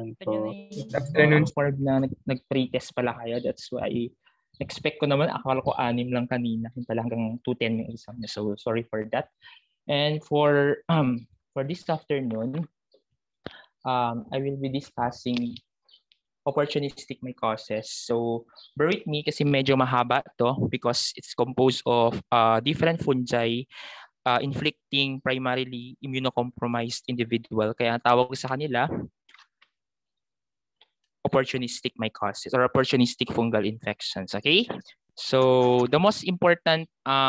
afternoon po. Good afternoon. Informed na nag-pre-test pala kayo. That's why expect ko naman, akala ko 6 lang kanina. Yung pala hanggang 2:10 yung exam niya. So sorry for that. And for this afternoon, I will be discussing opportunistic mycosis. So bear with me kasi medyo mahaba to because it's composed of different fungi inflicting primarily immunocompromised individual. Kaya ang tawag sa kanila opportunistic mycosis or opportunistic fungal infections. Okay? So the most important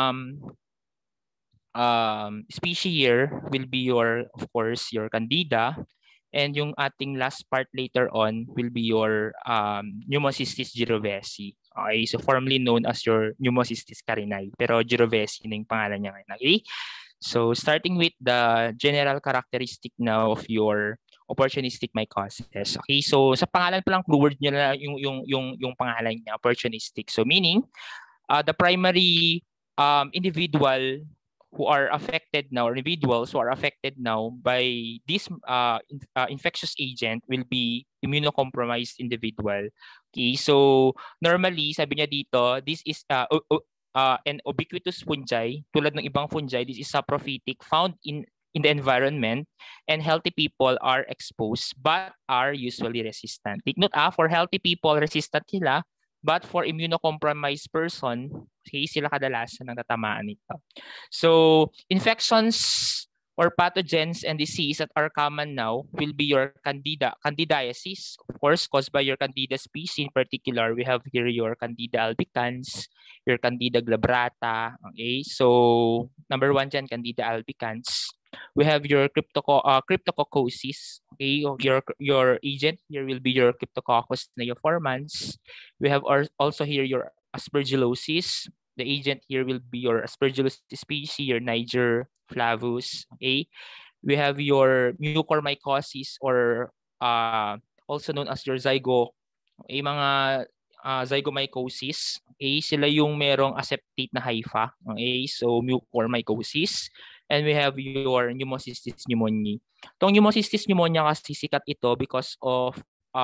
species here will be of course, your Candida. And yung ating last part later on will be your Pneumocystis jirovecii. Okay, so formerly known as your Pneumocystis carinii. Pero jirovecii na yung pangalan niya ngayon. Okay? So starting with the general characteristic now of your opportunistic mycosis. Okay, so sa pangalan pa lang, word niya na yung pangalan niya, opportunistic. So meaning, the primary individual who are affected now, or individuals who are affected now by this infectious agent will be immunocompromised individual. Okay, so normally, sabi niya dito, this is an ubiquitous fungi, tulad ng ibang fungi, this is saprophytic, found in the environment, and healthy people are exposed but are usually resistant. Take note, for healthy people, resistant sila, but for immunocompromised person, okay, sila kadalasan ang tatamaan nito. So, infections or pathogens and disease that are common now will be your candidiasis, of course, caused by your Candida species. In particular, we have here your Candida albicans, your Candida glabrata. Okay, so number 1 dyan, Candida albicans. We have your cryptococcosis. Okay, your agent here will be your Cryptococcus neoformans. We have also here your aspergillosis. The agent here will be your Aspergillus species, your Niger flavus. Okay, we have your mucormycosis, or also known as your mga zygomycosis. Okay, sila yung merong aseptate na hypha. Okay, so mucormycosis. And we have your Pneumocystis pneumoniae. Itong Pneumocystis pneumonia kasi sikat ito because of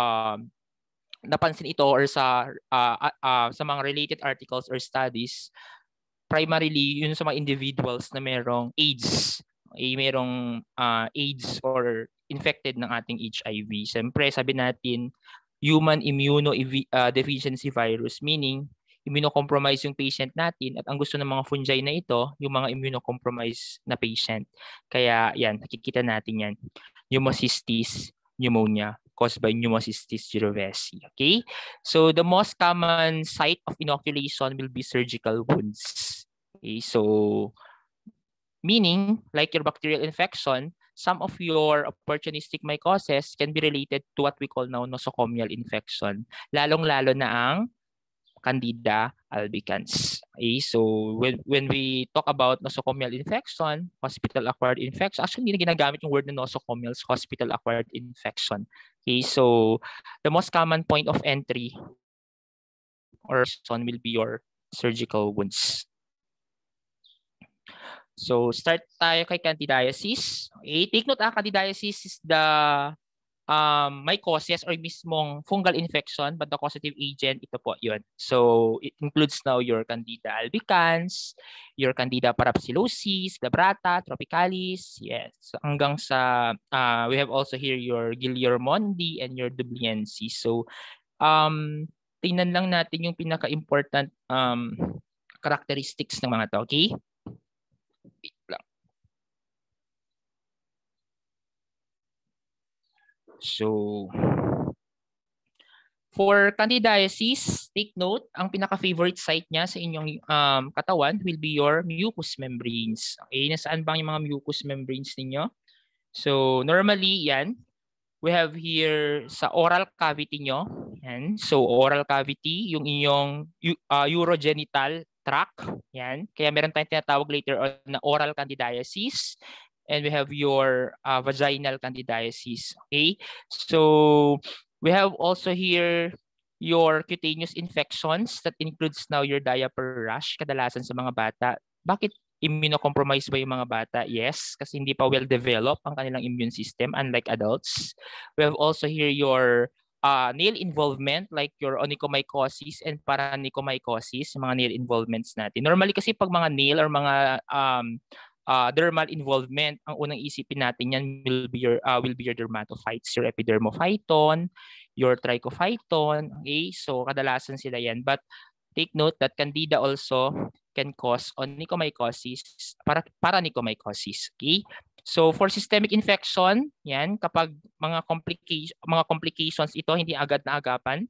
napansin ito or sa mga related articles or studies, primarily yun sa mga individuals na merong AIDS, merong AIDS or infected ng ating HIV. Siyempre, sabi natin, human immunodeficiency virus, meaning immunocompromised yung patient natin, at ang gusto ng mga fungi na ito, yung mga immunocompromised na patient. Kaya yan, nakikita natin yan. Pneumocystis pneumonia caused by Pneumocystis jirovecii. Okay? So the most common site of inoculation will be surgical wounds. Okay? So meaning, like your bacterial infection, some of your opportunistic mycosis can be related to what we call now nosocomial infection. Lalong-lalo na ang Candida albicans. Okay, so when we talk about nosocomial infection, hospital-acquired infection, actually hindi na ginagamit yung word na nosocomial, hospital-acquired infection. Okay, so the most common point of entry or will be your surgical wounds. So start tayo kay candidiasis. Okay, take note, candidiasis is the mycosis or mismong fungal infection, but the causative agent, ito po yun. So it includes now your Candida albicans, your Candida parapsilosis, glabrata, tropicalis, yes. So, hanggang sa, we have also here your Guillermondi and your Dubliensis. So tingnan lang natin yung pinaka-important characteristics ng mga to, okay? Wait lang. So, for candidiasis, take note, ang pinaka-favorite site niya sa inyong katawan will be your mucous membranes. Okay, nasaan bang yung mga mucous membranes ninyo? So, normally, yan, we have here sa oral cavity nyo. Yan. So, oral cavity, yung inyong urogenital tract. Yan. Kaya meron tayong tinatawag later on na oral candidiasis. And we have your vaginal candidiasis. Okay? So, we have also here your cutaneous infections that includes now your diaper rash, kadalasan sa mga bata. Bakit immunocompromised ba yung mga bata? Yes, kasi hindi pa well-developed ang kanilang immune system unlike adults. We have also here your nail involvement like your onychomycosis and paronychomycosis, mga nail involvements natin. Normally kasi pag mga nail or mga dermal involvement, ang unang isipin natin yan will be your dermatophytes, your epidermophyton, your trichophyton. Okay, so kadalasan sila yan. But take note that Candida also can cause onychomycosis, paronychomycosis. Okay? So for systemic infection, yan kapag mga complications ito hindi agad na agapan.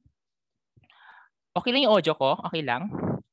Okay lang yung audio ko? Okay lang?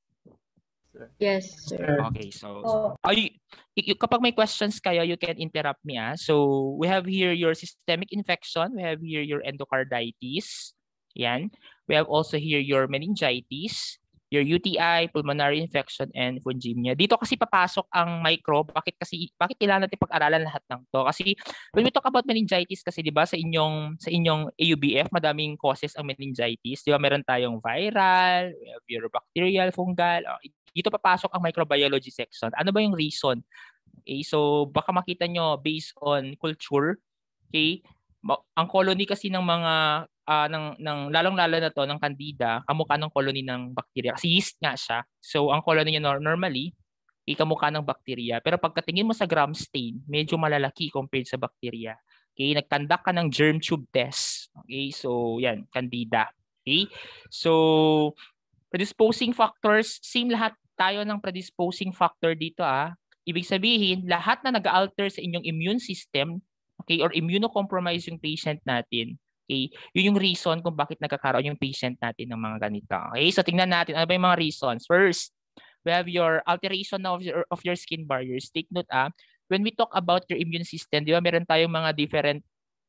Yes, sir. Okay, so kapag may questions kayo, you can interrupt me. So we have here your systemic infection, we have here your endocarditis. Yan. We have also here your meningitis, your UTI, pulmonary infection, and fungemia. Dito kasi papasok ang micro. Bakit kailangan natin pag-aralan lahat ng to? Kasi when we talk about meningitis kasi 'di ba sa inyong AUBF madaming causes ang meningitis. 'Di ba meron tayong viral, we have your bacterial, fungal. Dito papasok ang microbiology section. Ano ba yung reason? Okay, so baka makita nyo based on culture, okay? Ang colony kasi ng mga lalong-lalo na to ng Candida, kamukha ng colony ng bacteria kasi yeast nga siya. So ang colony niya normally kamukha ng bacteria. Pero pagkatingin mo sa gram stain, medyo malalaki compared sa bacteria. Okay, nagkandak ka ng germ tube test. Okay, so yan, Candida. Okay? So predisposing factors, same lahat tayo ng predisposing factor dito Ibig sabihin, lahat na nag-alter sa inyong immune system, okay, or immunocompromise yung patient natin, okay, yun yung reason kung bakit nagkakaroon yung patient natin ng mga ganito. Okay, so tingnan natin, ano ba yung mga reasons? First, we have your alteration of your skin barriers. Take note, when we talk about your immune system, di ba meron tayong mga different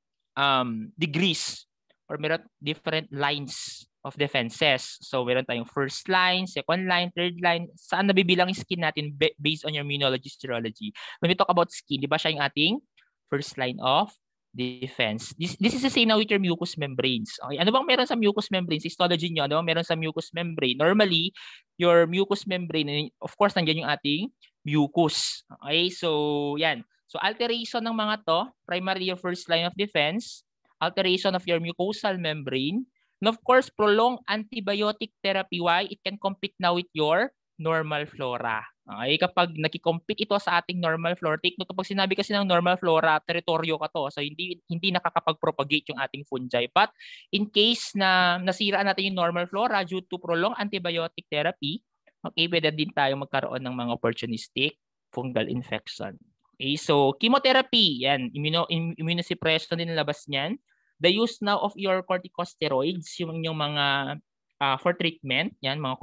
degrees or meron different lines of defenses. So meron tayong first line, second line, third line. Saan nabibilang yung skin natin based on your immunology, serology? When we talk about skin, di ba siya yung ating first line of defense? This is the same now with your mucous membranes. Okay, ano bang meron sa mucous membranes? Histology nyo, ano bang meron sa mucous membrane? Normally, your mucous membrane, of course, nandiyan yung ating mucus. Okay, so yan. So alteration ng mga to, primarily your first line of defense, alteration of your mucosal membrane, and of course, prolonged antibiotic therapy. Why? It can compete now with your normal flora. Okay, kapag nakikompete ito sa ating normal flora, take note, kapag sinabi kasi ng normal flora, teritoryo ka to. So hindi nakakapag-propagate yung ating fungi. But in case na nasira natin yung normal flora due to prolonged antibiotic therapy, okay, pwede din tayo magkaroon ng mga opportunistic fungal infection. Okay, so chemotherapy, yan, immunosuppression din ang labas niyan. The use now of your corticosteroids, yung mga for treatment, yan, mga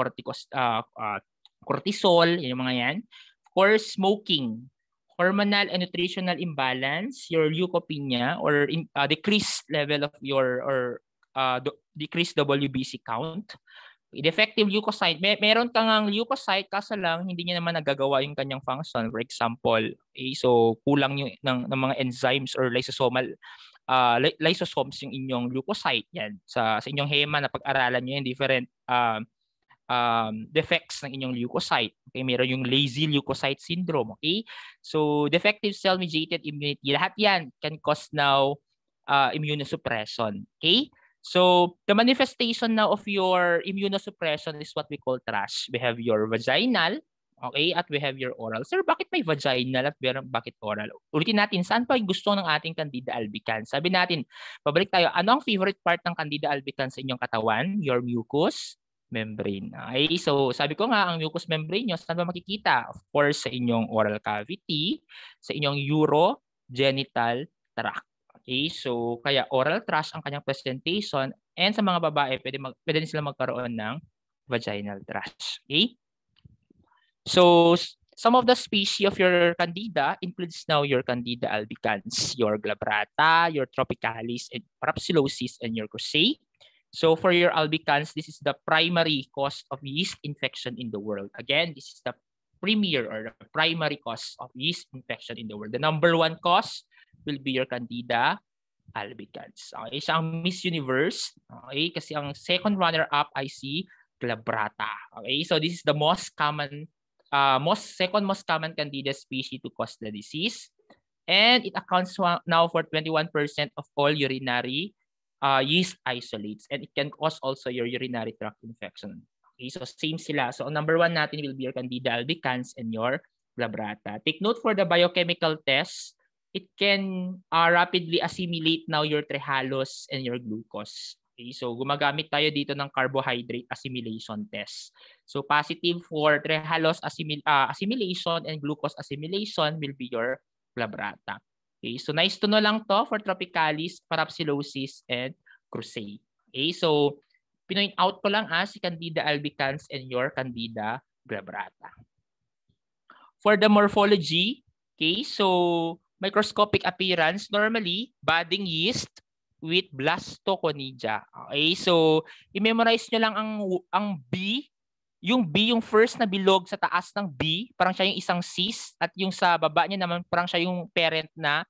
cortisol, yung mga yan. Of course, smoking, hormonal and nutritional imbalance, your leukopenia or decreased level of your decreased WBC count. Defective leukocyte, meron kang ang leukocyte kaso lang hindi niya naman nagagawa yung kanyang function. For example, so kulang yung ng mga enzymes or lysosomal lysosomes yung inyong leukocyte. Yan sa inyong hema na pag-aralan niyo yung different defects ng inyong leukocyte. Okay, meron yung lazy leukocyte syndrome, okay? So defective cell-mediated immunity, lahat yan can cause now immunosuppression, okay? So the manifestation now of your immunosuppression is what we call TRAsh. We have your vaginal, okay, at we have your oral. Sir, bakit may vaginal at bakit oral? Ulitin natin, saan pa yung gusto ng ating Candida albicans? Sabi natin, pabalik tayo, ano ang favorite part ng Candida albicans sa inyong katawan? Your mucous membrane. Okay, so sabi ko nga, ang mucous membrane nyo, saan ba makikita? Of course, sa inyong oral cavity, sa inyong urogenital tract. Okay, so kaya oral thrush ang kanyang presentation, and sa mga babae, pwede din sila magkaroon ng vaginal thrush. Okay? So some of the species of your Candida includes now your Candida albicans, your glabrata, your tropicalis, and parapsilosis, and your crusade. So for your albicans, this is the primary cause of yeast infection in the world. Again, this is the premier or the primary cause of yeast infection in the world. The number one cause will be your Candida albicans. Okay, siya ang Miss Universe. Okay, kasi ang second runner-up ay si glabrata. Okay, so this is the most common second most common Candida species to cause the disease. And it accounts now for 21% of all urinary yeast isolates. And it can cause also your urinary tract infection. Okay, so same sila. So number 1 natin will be your Candida albicans and your glabrata. Take note for the biochemical test, it can rapidly assimilate now your trehalose and your glucose. Okay, so gumagamit tayo dito ng carbohydrate assimilation test. So positive for trehalose assimilation and glucose assimilation will be your glabrata. Okay, so nice to know lang to for Tropicalis, Parapsilosis, and Crusade. Okay, so pinoint out ko lang si Candida albicans and your Candida glabrata. For the morphology, okay, so microscopic appearance, normally, budding yeast with blastoconidia. Okay, so i-memorize nyo lang ang B. Yung B, yung first na bilog sa taas ng B, parang siya yung isang cyst, at yung sa baba niya naman parang siya yung parent na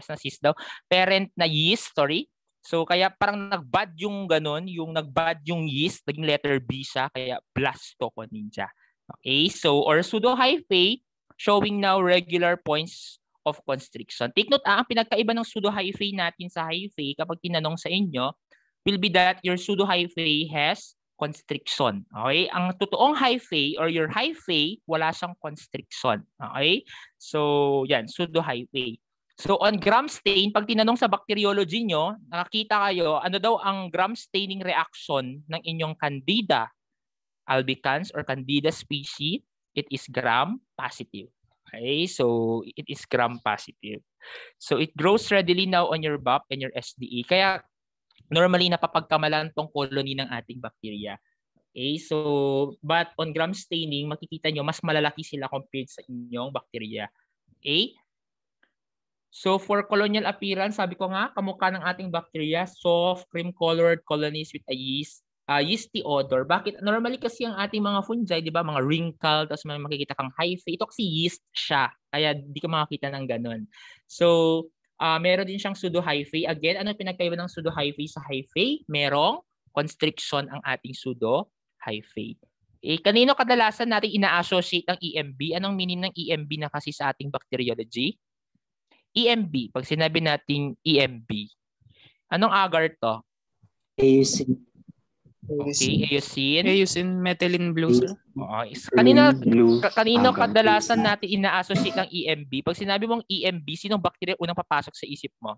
yeast, sorry. So kaya parang nagbad yung ganun, yung nagbad yung yeast, naging letter B siya, kaya blastoconidia. Okay, so or pseudohyphae showing now regular points of constriction. Take note, ang pinagkaiba ng pseudohyphae natin sa hyphae kapag tinanong sa inyo will be that your pseudohyphae has constriction. Okay? Ang totoong hyphae or your hyphae, wala siyang constriction. Okay? So, yan, pseudohyphae. So, on gram stain, pag tinanong sa bacteriology nyo, nakakita kayo, ano daw ang gram staining reaction ng inyong Candida albicans or Candida species? It is gram positive. Okay, so it is gram positive. So it grows readily now on your BAP and your SDE. Kaya normally napapagkamalan tong colony ng ating bacteria. Okay, so but on gram staining, makikita nyo mas malalaki sila compared sa inyong bacteria. Okay? So for colonial appearance, sabi ko nga, kamukha ng ating bacteria, soft, cream-colored colonies with a yeasty odor. Bakit? Normally kasi ang ating mga fungi, di ba, mga wrinkle, tapos may makikita kang hyphae. Ito kasi yeast siya, kaya di ka makakita ng ganun. So, meron din siyang pseudohyphae. Again, ano pinagkaiba ng pseudohyphae sa hyphae? Merong constriction ang ating pseudohyphae. Kanino kadalasan natin ina-associate ang EMB? Anong meaning ng EMB na kasi sa ating bacteriology? EMB, pag sinabi nating EMB, anong agar to? Eosin. Okay, eosin. Eosin methylene blue, sir. Kanino kadalasan natin ina-associate ng EMB? Pag sinabi mong EMB, sinong bacteria unang papasok sa isip mo?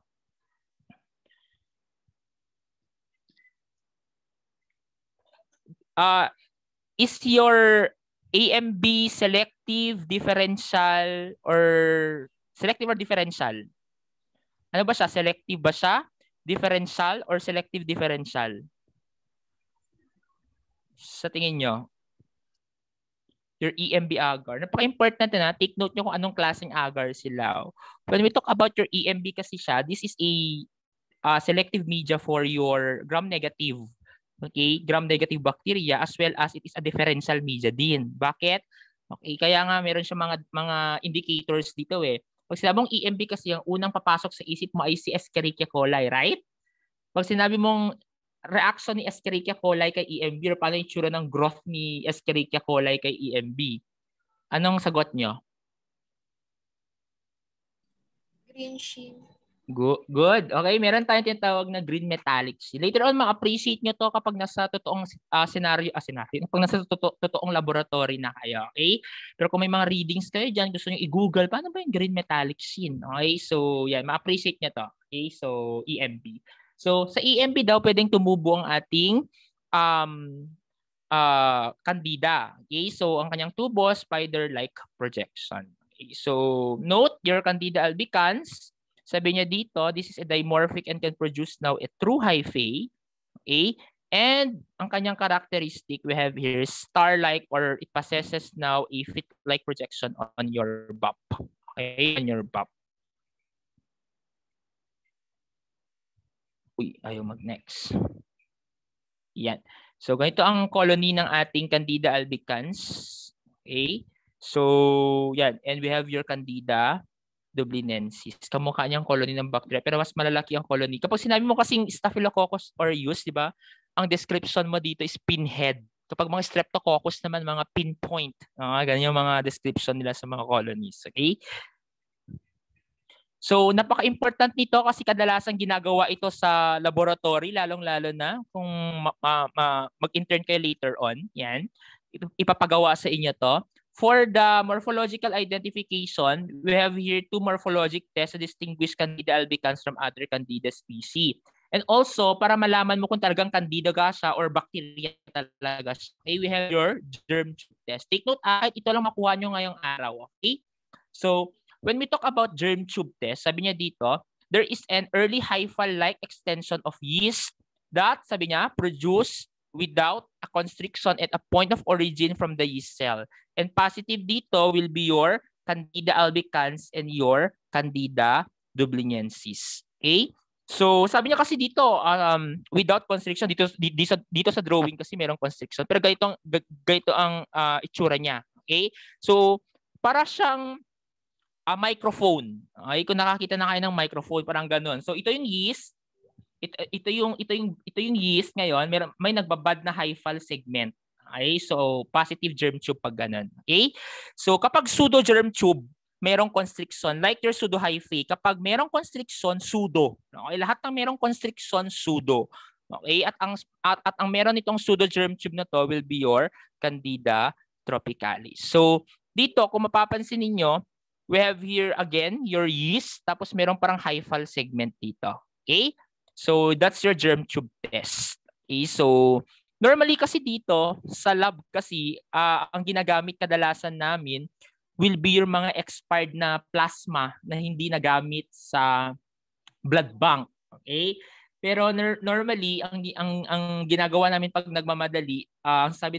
Is your EMB selective, differential, or selective or differential? Ano ba siya? Selective ba siya? Differential or selective differential? Sa tingin nyo? Your EMB agar. Napaka-important na. Take note nyo kung anong klaseng agar sila. When we talk about your EMB kasi siya, this is a selective media for your gram-negative. Okay? Gram-negative bacteria as well as it is a differential media din. Bakit? Okay, kaya nga meron siya mga indicators dito eh. Pag sinabing EMB kasi ang unang papasok sa isip mo ay si Escherichia coli, right? Pag sinabi mong reaction ni Escherichia coli kay EMB or paano yung tsura ng growth ni Escherichia coli kay EMB, anong sagot nyo? Green sheen. Good. Okay, meron tayong tinatawag na green metallic sheen. Later on, ma-appreciate nyo to kapag nasa totoong scenario, kapag nasa totoong laboratory na kayo. Okay? Pero kung may mga readings kayo dyan, gusto nyo i-google, paano ba yung green metallic sheen? Okay, so yan, ma-appreciate nyo to. Okay, so EMB. So sa EMB daw, pwedeng tumubo ang ating Candida. Okay, so ang kanyang tubo, spider-like projection. Okay, so note your Candida albicans. Sabi niya dito, this is a dimorphic and can produce now a true hyphae. Okay? And ang kanyang characteristic we have here is star-like or it possesses now a fit-like projection on your BAP. Okay? On your BAP. Uy, ayaw mag-next. Yan. So, ganito ang colony ng ating Candida albicans. Okay? So, yan. And we have your Candida dublinensis. Kamukha niyang colony ng bacteria pero mas malalaki ang colony. Kapag sinabi mo kasing Staphylococcus aureus, di ba? Ang description mo dito is pinhead. Kapag mga streptococcus naman, mga pinpoint. Ganyan yung mga description nila sa mga colonies. Okay? So, napaka-important nito kasi kadalasan ginagawa ito sa laboratory, lalong-lalo na kung mag-intern kayo later on. Yan. Ipapagawa sa inyo to. For the morphological identification, we have here 2 morphologic tests to distinguish Candida albicans from other Candida species. And also, para malaman mo kung talagang Candida ka siya or bacteria talaga siya, okay, we have your germ tube test. Take note, ito lang makuha nyo ngayong araw. Okay? So, when we talk about germ tube test, sabi niya dito, there is an early hyphal-like extension of yeast that, sabi niya, produced without a constriction at a point of origin from the yeast cell. And positive dito will be your Candida albicans and your Candida dubliniensis. Okay? So, sabi niya kasi dito, without constriction, dito sa drawing kasi merong constriction. Pero ganito ang itsura niya. Okay? So, para siyang microphone. Okay? Kung nakakita na kayo ng microphone, parang ganun. So, ito yung yeast. Ito yung yeast ngayon. May nagbabad na hyphal segment. Okay? So, positive germ tube pag ganun. Okay? So, kapag pseudo germ tube, merong constriction. Like your pseudo-hyphae, kapag merong constriction, pseudo. Okay? Lahat ng merong constriction, pseudo. Okay? At ang meron itong pseudo germ tube na to will be your Candida tropicalis. So, dito, kung mapapansin ninyo, we have here again your yeast, tapos merong parang hyphal segment dito. Okay? So, that's your germ tube test. Okay? So, normally kasi dito, sa lab kasi, ang ginagamit kadalasan namin will be your mga expired na plasma na hindi nagamit sa blood bank. Okay? Pero normally ang ginagawa namin pag nagmamadali, sabi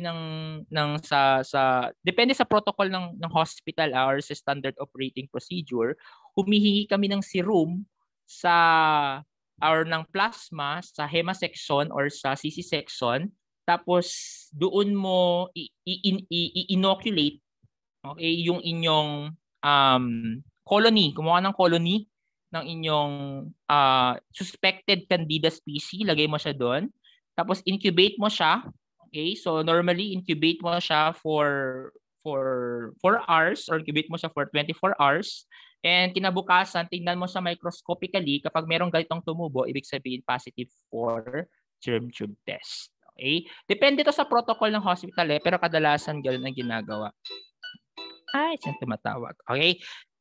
sa depende sa protocol ng hospital or sa standard operating procedure, humihingi kami ng serum or ng plasma sa hema section or sa CC section, tapos doon mo i-inoculate, okay, yung inyong colony, kumuha ng colony ng inyong suspected Candida species, lagay mo siya doon. Tapos incubate mo siya. Okay? So normally incubate mo siya for 4 hours or incubate mo siya for 24 hours. And kinabukasan, tingnan mo siya microscopically. Kapag merong ganitong tumubo, ibig sabihin positive for germ tube test. Okay? Depende to sa protocol ng hospital pero kadalasan ganoon ang ginagawa. Saan tumatawag? Okay.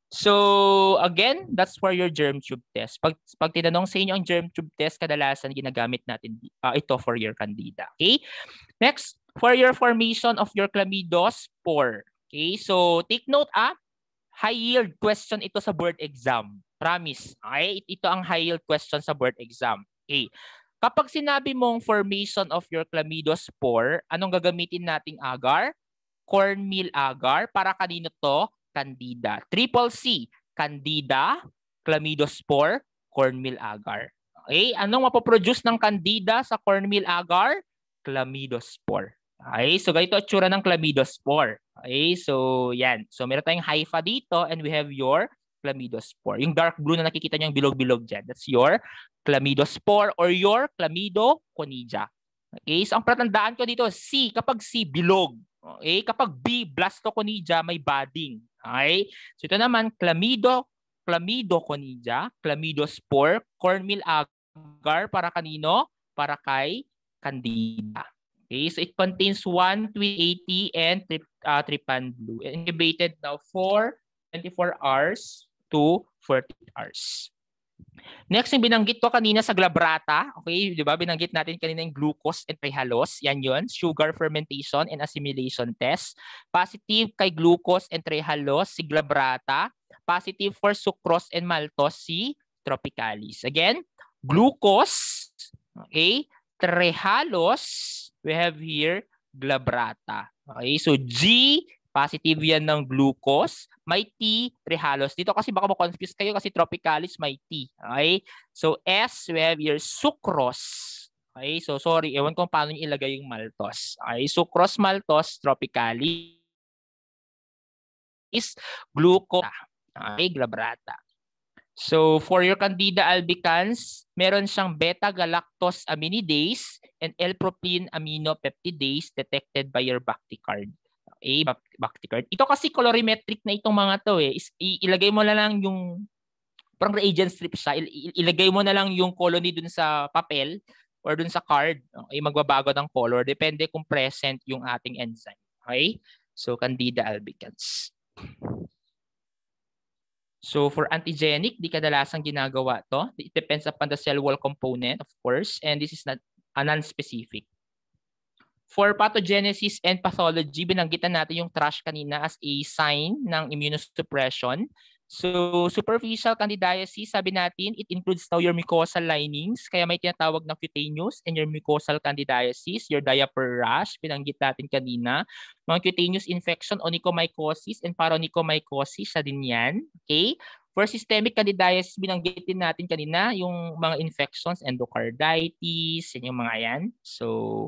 So, again, that's for your germ tube test. Pag tinanong sa inyo ang germ tube test, kadalasan ginagamit natin ito for your Candida. Okay? Next, for your formation of your Chlamydospore. Okay? So, take note, high yield question ito sa board exam. Promise. Okay? Ito ang high yield question sa board exam. Okay. Kapag sinabi mong formation of your Chlamydospore, anong gagamitin nating agar? Cornmeal agar. Para kanino to? Candida. Triple C, Candida, Chlamydospore, cornmeal agar. Okay? Anong mapoproduce ng Candida sa cornmeal agar? Chlamydospore. Okay? So, ganito ang tsura ng Chlamydospore. Okay? So, yan. So, meron tayong hypha dito and we have your Chlamydospore. Yung dark blue na nakikita nyo yung bilog-bilog dyan, that's your Chlamydospore or your Chlamydoconidia. Okay? So, ang patandaan ko dito, C, kapag C, bilog. Okay? Kapag B, Blastoconidia, may budding. Okay? So ito naman, Chlamydoconidia, Chlamydospore, cornmeal agar, para kanino? Para kay Candida. Okay? So it contains 1,280 and trypan blue. Incubated now for 24 hours to 40 hours. Next, yung binanggit ko kanina sa glabrata, okay, di ba? Binanggit natin kanina yung glucose and trihalose. Yan yun, sugar fermentation and assimilation test. Positive kay glucose and trihalose, si glabrata. Positive for sucrose and maltose, si tropicalis. Again, glucose, okay, trihalose, we have here glabrata. Okay, so G, positive yan ng glucose. May T, trihalose. Dito kasi baka ma-confuse kayo kasi tropicalis may T. Okay? So S, we have here sucrose. Okay? So sorry, ewan kung paano nyo ilagay yung maltose. Okay? Sucrose, maltose, tropicalis, glucose. Okay? Glabrata. So for your Candida albicans, meron siyang beta-galactosaminidase and L-propylene aminopeptidase detected by your Bactiguard. Okay, Bactiguard. Ito kasi colorimetric na itong mga to eh. Ilagay mo na lang yung parang reagent strip siya. Ilagay mo na lang yung colony dun sa papel or dun sa card. Okay, magbabago ng color. Depende kung present yung ating enzyme. Okay? So Candida albicans. So for antigenic, di kadalasang ginagawa to. It depends upon the cell wall component, of course, and this is not a non-specific. For pathogenesis and pathology, binanggitan natin yung thrush kanina as a sign ng immunosuppression. So superficial candidiasis, sabi natin, it includes now your mucosal linings, kaya may tinatawag na cutaneous and your mucosal candidiasis, your diaper rash, binanggit natin kanina. Mga cutaneous infection, onychomycosis and paronychomycosis, sa din yan. Okay? For systemic candidiasis, binanggit din natin kanina yung mga infections, endocarditis, yung mga yan. So,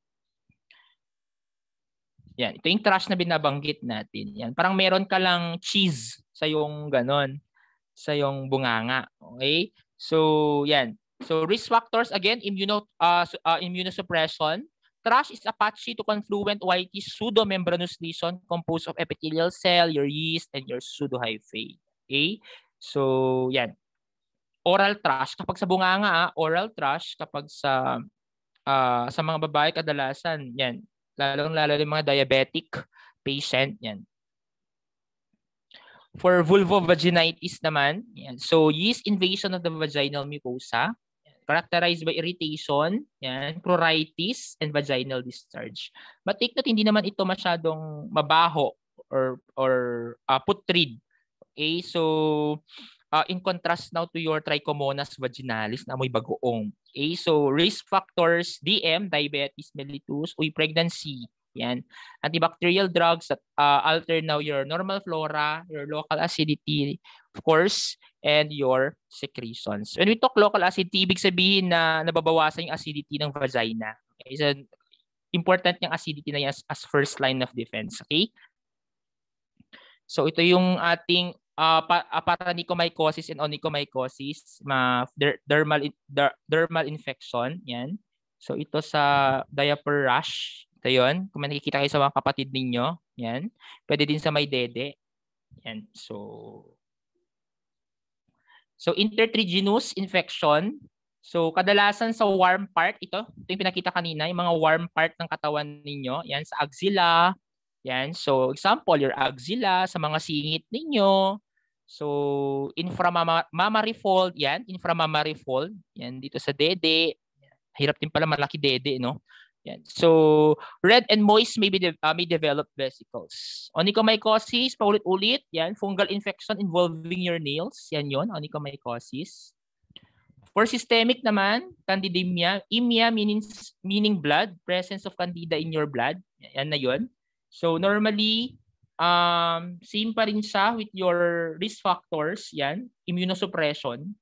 yan. Ito yung thrush na binabanggit natin. Yan. Parang meron ka lang cheese sa yung ganon, sa yung bunganga. Okay? So, yan. So, risk factors, again, immunosuppression. Thrush is a patchy to confluent whitish pseudomembranous lesion composed of epithelial cell, your yeast, and your pseudohyphae. Okay? So, yan. Oral thrush, kapag sa bunganga, oral thrush, kapag sa mga babae, kadalasan, yan. Lalo yung mga diabetic patient, yan. For vulvovaginitis naman, yan. So yeast invasion of the vaginal mucosa, characterized by irritation, yan, pruritus, and vaginal discharge. But take note, hindi naman ito masyadong mabaho or putrid. Okay, so in contrast now to your Trichomonas vaginalis na amoy bagoong. Okay, so risk factors, DM, diabetes mellitus, pregnancy. Yan. Antibacterial drugs that alter now your normal flora, your local acidity, of course, and your secretions. When we talk local acidity, ibig sabihin na nababawasan yung acidity ng vagina. Okay, so important yung acidity na yan as first line of defense. Okay? So ito yung ating paronychomycosis and onychomycosis, dermal infection, yan. So ito sa diaper rash, ito yun. Kung nakikita kayo sa mga kapatid ninyo, yan. Pwede din sa may dede. Yan. So intertriginous infection. So kadalasan sa warm part, ito yung pinakita kanina, yung mga warm part ng katawan ninyo, yan, sa axilla. Yan. So example, your axilla, sa mga singit ninyo. So inframammary fold, yan, inframammary fold. Yan dito sa dede. Hirap din pala malaki dede, no? Yan. So red and moist may develop vesicles. Onychomycosis, paulit-ulit, yan, fungal infection involving your nails. Yan yon, onychomycosis. For systemic naman, candidemia, emia meaning blood, presence of candida in your blood. Yan na yon. So normally, same pa rin siya with your risk factors, yan, immunosuppression.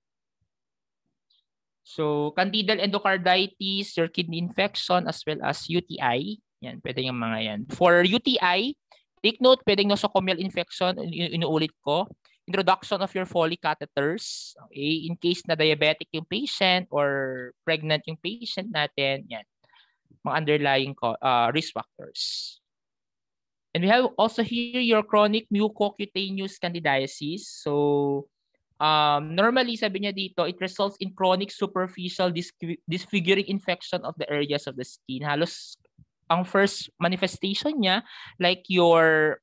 So candidal endocarditis, your kidney infection, as well as UTI, yan, pwede yung mga yan. For UTI, take note, pwedeng nosocomial infection, inuulit ko, introduction of your Foley catheters, okay, in case na diabetic yung patient or pregnant yung patient natin, yan, mga underlying risk factors. And we have also here your chronic mucocutaneous candidiasis. So normally, sabi niya dito, it results in chronic superficial disfiguring infection of the areas of the skin. Halos ang first manifestation niya, like your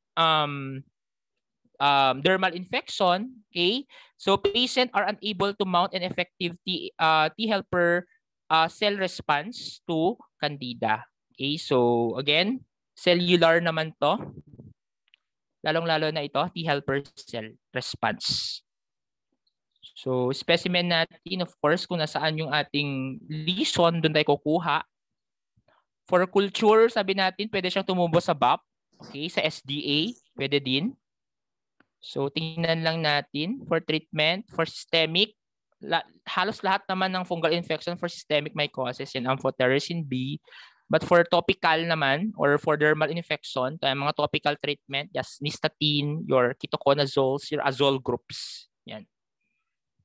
dermal infection, okay? So patient are unable to mount an effective T helper cell response to candida. Okay, so again, cellular naman to. Lalong-lalo na ito, T helper cell response. So specimen natin, of course, kung nasaan yung ating lesion, doon tayo kukuha. For culture, sabi natin, pwede siyang tumubo sa BAP. Okay, sa SDA, pwede din. So tingnan lang natin for treatment, for systemic, halos lahat naman ng fungal infection for systemic mycosis and amphotericin B. But for topical naman or for dermal infection, mga topical treatment, just nystatin, your ketoconazoles, your azole groups. Yan.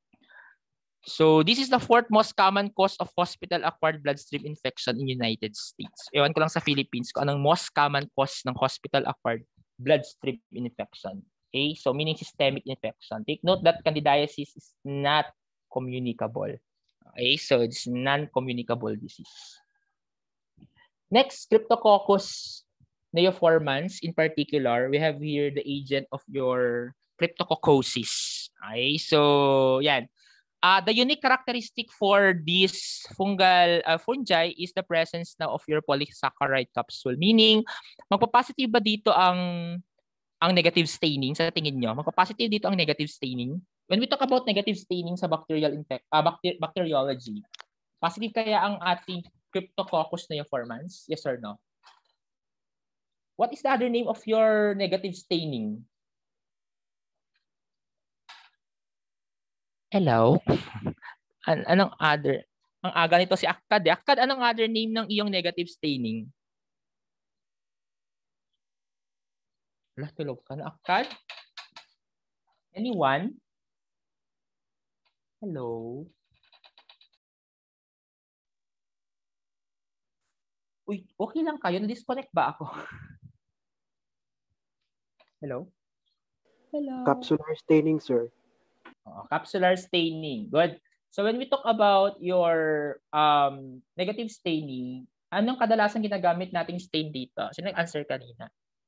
So this is the fourth most common cause of hospital-acquired bloodstream infection in United States. Ewan ko lang sa Philippines kung anong most common cause ng hospital-acquired bloodstream infection. Okay, so meaning systemic infection. Take note that candidiasis is not communicable. Okay, so it's non-communicable disease. Next, Cryptococcus neoformans. In particular, we have here the agent of your cryptococcosis. Okay, so yan. The unique characteristic for this fungi is the presence now of your polysaccharide capsule. Meaning, magpa-positive ba dito ang negative staining sa tingin nyo? Magpa-positive dito ang negative staining? When we talk about negative staining sa bacteriology, positive kaya ang ating Cryptococcus neoformans? Yes or no? What is the other name of your negative staining? Hello? Anong other? Ang aga nito si Akkad. Akkad, anong other name ng iyong negative staining? Wala, tulog ka na, Akkad? Anyone? Hello? Uy, okay lang kayo? Na-disconnect ba ako? Hello? Hello? Capsular staining, sir. Capsular staining. Good. So when we talk about your negative staining, anong kadalasan ginagamit nating stain dito? Sino nag-answer kanina?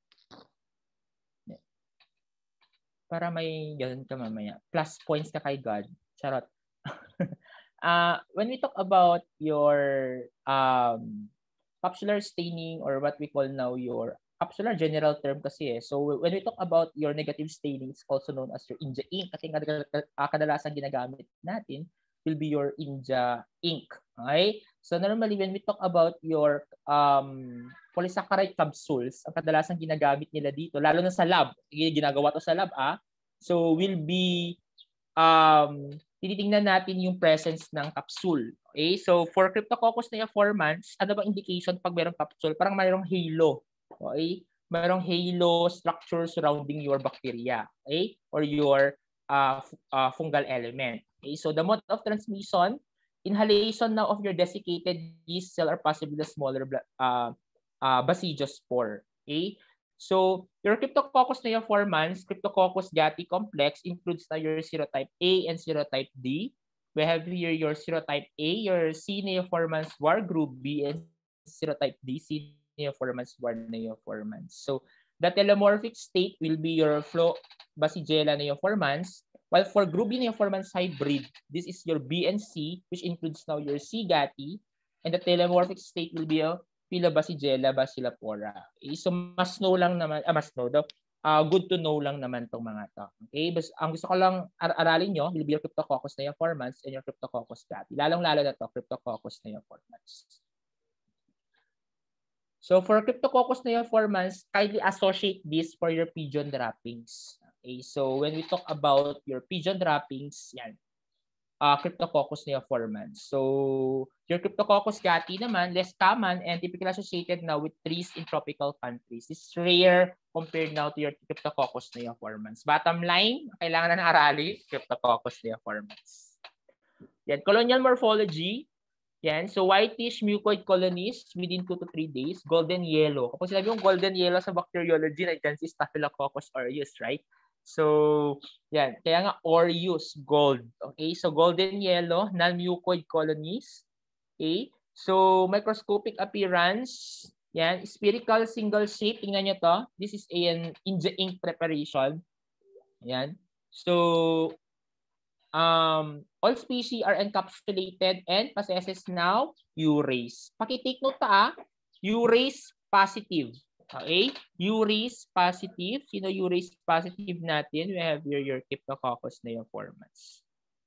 Para may ganun ka mamaya. Plus points ka kay God. Charot. When we talk about your capsular staining or what we call now your capsular general term kasi eh. So when we talk about your negative staining, it's also known as your Inja ink. Kasi kadalasan ginagamit natin will be your Inja ink. Okay? So normally when we talk about your polysaccharide capsules, ang kadalasan ginagamit nila dito, lalo na sa lab, ginagawa to sa lab so will be tinitingnan natin yung presence ng capsule. Okay? So for Cryptococcus neoformans, ano bang indication pag mayroong capsule? Parang mayroong halo. Okay? Mayroong halo structure surrounding your bacteria, okay? Or your fungal element. Okay? So the mode of transmission, inhalation now of your desiccated yeast cell or possibly the smaller basidiospore. Okay? So your Cryptococcus neoformans, Cryptococcus gatti complex includes now your serotype A and serotype D. We have here your serotype A, your C neoformans war group B, and serotype D, C neoformans war neoformans. So the telomorphic state will be your Basidella neoformans, while for group B neoformans hybrid, this is your B and C, which includes now your C gatti, and the telomorphic state will be a Phyllobasidella bacilliflora. Okay, so mas know lang naman, good to know lang naman tong mga to. Okay, bas ang gusto ko lang aralin nyo will be your Cryptococcus neoformans and your Cryptococcus gatti. Lalong-lalo na to, Cryptococcus neoformans. So for Cryptococcus neoformans, kindly associate this for your pigeon droppings. Okay, so when we talk about your pigeon droppings, yan, Cryptococcus neoformans. So your Cryptococcus gatti naman, less common and typically associated now with trees in tropical countries. It's rare compared now to your Cryptococcus neoformans. Bottom line, kailangan na aralin, Cryptococcus neoformans. Yan, colonial morphology. Yan, so whitish mucoid colonies within 2 to 3 days, golden yellow. Kapag sinabi yung golden yellow sa bacteriology, nandiyan si Staphylococcus aureus, right? So, yan. Kaya nga aureus, gold. Okay, so golden yellow, non-mucoid colonies. Okay, so microscopic appearance. Yan, spherical single shape. Tingnan nyo to. This is an Inja ink preparation. Yan. So, all species are encapsulated and possesses now urease. Paki-take note urease positive. Okay? Urease positive. Sino urease positive natin? We have here your Cryptococcus neoformans.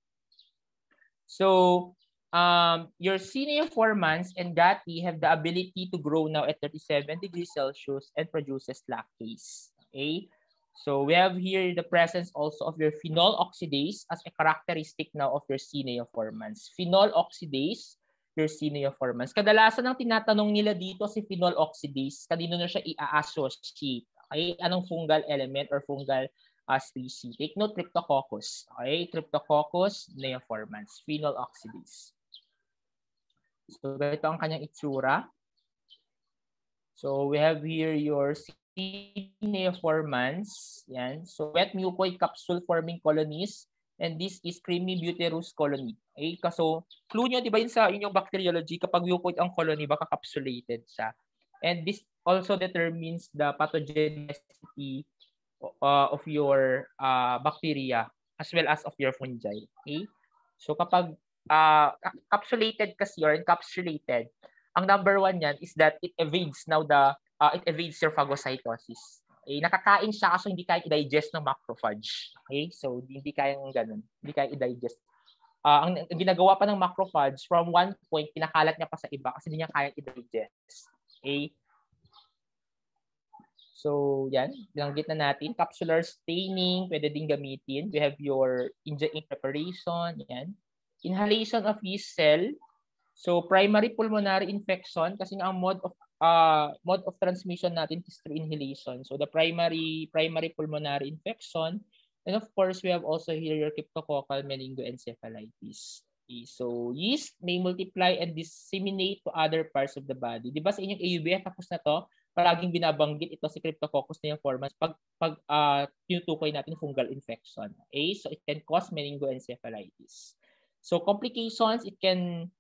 So, your C neoformans and gatti have the ability to grow now at 37 degrees Celsius and produces lactase. Okay? So we have here the presence also of your phenol oxidase as a characteristic now of your C neoformans. Phenol oxidase, your C neoformans. Kadalasan ang tinatanong nila dito si phenol oxidase, kanino na siya i-associate. Okay? Anong fungal element or fungal species. Take note, Cryptococcus. Okay, Cryptococcus neoformans, phenol oxidase. So, ganito ang kanyang itsura. So, we have here your C. neoformans. Yan. So, wet mucoid capsule-forming colonies. And this is creamy butyrus colony. Okay? So, clue nyo, di ba yun sa inyong bacteriology, kapag mucoid ang colony, baka capsulated siya. And this also determines the pathogenicity of your bacteria as well as of your fungi. Okay? So, kapag capsulated kasi or encapsulated, ang number one yan is that it evades it evades your phagocytosis. Okay? Nakakain siya kasi hindi kaya i-digest ng macrophage. Okay? So, hindi kayang ganun. Hindi kaya i-digest. Ang ginagawa pa ng macrophage, from one point, pinakalat niya pa sa iba kasi hindi niya kaya i-digest. Okay? So, yan. Binanggit na natin. Capsular staining, pwede din gamitin. We have your ink preparation. Yan. Inhalation of yeast cell. So, primary pulmonary infection kasi ang mode of transmission natin is through inhalation. So, the primary pulmonary infection. And of course, we have also here your cryptococcal meningoencephalitis. Okay, so, yeast may multiply and disseminate to other parts of the body. Di ba sa inyong AUB, tapos na to, palaging binabanggit ito si Cryptococcus neoformans pag tinutukoy natin fungal infection. Okay, so it can cause meningoencephalitis. So, complications, it can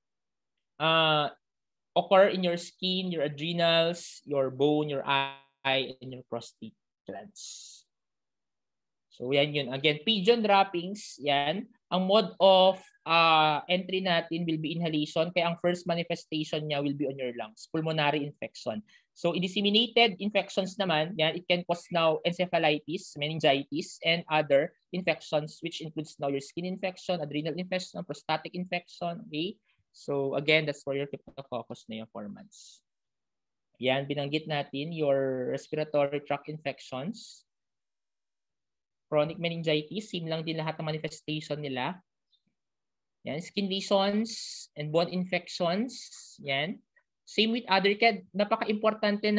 occur in your skin, your adrenals, your bone, your eye, and your prostate glands. So, yan yun. Again, pigeon droppings, yan. Ang mode of entry natin will be inhalation. Kaya ang first manifestation niya will be on your lungs, pulmonary infection. So, disseminated infections naman, yan, it can cause now encephalitis, meningitis, and other infections, which includes now your skin infection, adrenal infection, prostatic infection, okay? So, again, that's for your Cryptococcus neoformans. Yan, binanggit natin your respiratory tract infections. Chronic meningitis, same lang din lahat ng manifestation nila. Yan, skin lesions and bone infections. Yan. Same with other, kaya napaka-importante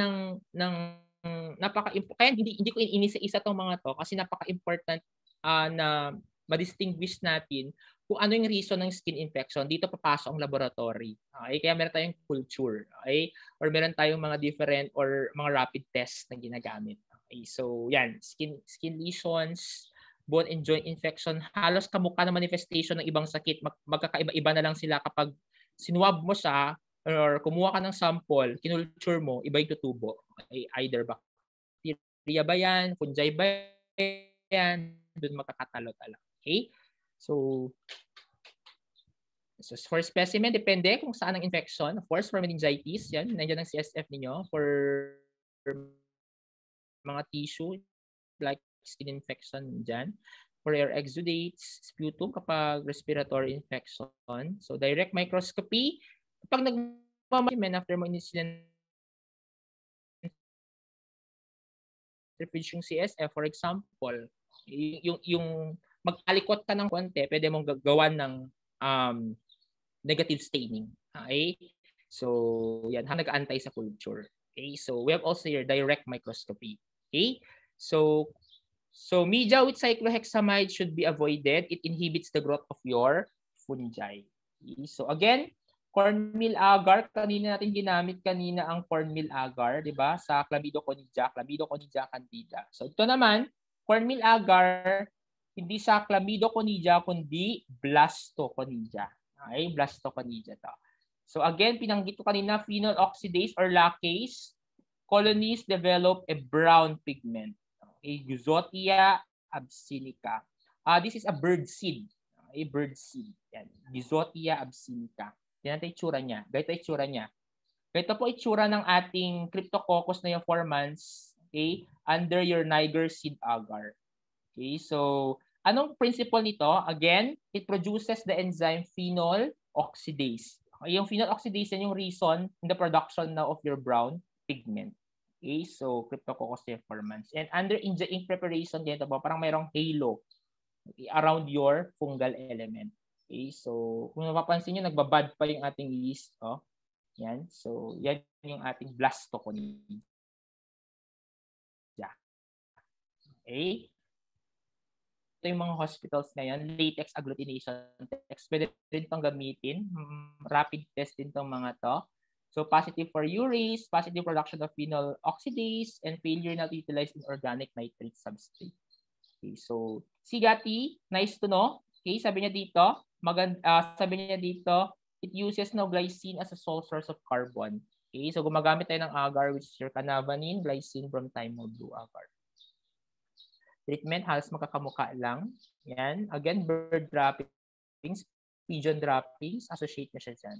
kaya hindi ko inisa-isa tong mga to kasi napaka-important na ma-distinguish natin kung ano yung reason ng skin infection. Dito papasok ang laboratory. Okay? Kaya meron tayong culture. Okay? Or meron tayong mga different or mga rapid tests na ginagamit. Okay, so yan, skin lesions, bone and joint infection, halos kamukha ng manifestation ng ibang sakit. Magkakaiba-iba na lang sila kapag sinuwab mo siya or kumuha ka ng sample, kinulture mo, iba yung tutubo. Okay, either bacteria ba yan, fungi ba yan, doon magkakatalo-talo. Okay? So for specimen, depende kung saan ang infection. Of course, for meningitis, yan, nandiyan ang CSF ninyo. For mga tissue like skin infection dyan. For your exudates, sputum kapag respiratory infection. So direct microscopy, kapag nagmamakimen after mo initial yung CSF, for example, yung magkalikot ka ng konti, pwede mong gagawan ng negative staining. Okay? So, yan, nag-aantay sa culture. Okay? So, we have also your direct microscopy. Okay? So media with cyclohexamide should be avoided. It inhibits the growth of your fungi. Okay? So, again, cornmeal agar, kanina natin ginamit kanina ang cornmeal agar, di ba? Sa Chlamydoconidea candida. So, ito naman, cornmeal agar, hindi sa Chlamydoconidea, kundi Blastoconidia. Okay? Blastoconidia to. So, again, pinanggit ko kanina, phenol oxidase or lacase, colonies develop a brown pigment. Okay? Gizotia absinica. This is a bird seed. A bird seed. Yan. Gizotia absinica. Yan ang itsura niya. Ganito itsura niya. Ganito po itsura ng ating Cryptococcus neoformans, okay, under your Niger seed agar. Okay, so anong principle nito? Again, it produces the enzyme phenol oxidase. Okay, yung phenol oxidase yan yung reason in the production now of your brown pigment. Okay, so Cryptococcus neoformans. And under ink preparation, ganito po, parang mayroong halo, okay, around your fungal element. Okay, so kung mapapansin nyo, nagbabad pa yung ating yeast. Oh. Yan. So, yan yung ating Blastoconidia. Okay. yung mga hospitals ngayon, latex agglutination test. Pwede rin itong gamitin. Rapid test din itong mga to. So positive for urease, positive production of phenol oxidase, and failure not to utilize inorganic nitrate substrate. Okay, so Sigati, nice to know. Okay, sabi niya dito, it uses no glycine as a sole source of carbon. Okay, so gumagamit tayo ng agar, which is your cannavanine, glycine from thymol blue agar. Treatment, halos magkakamukha lang. Yan. Again, bird droppings, pigeon droppings, associate na siya dyan.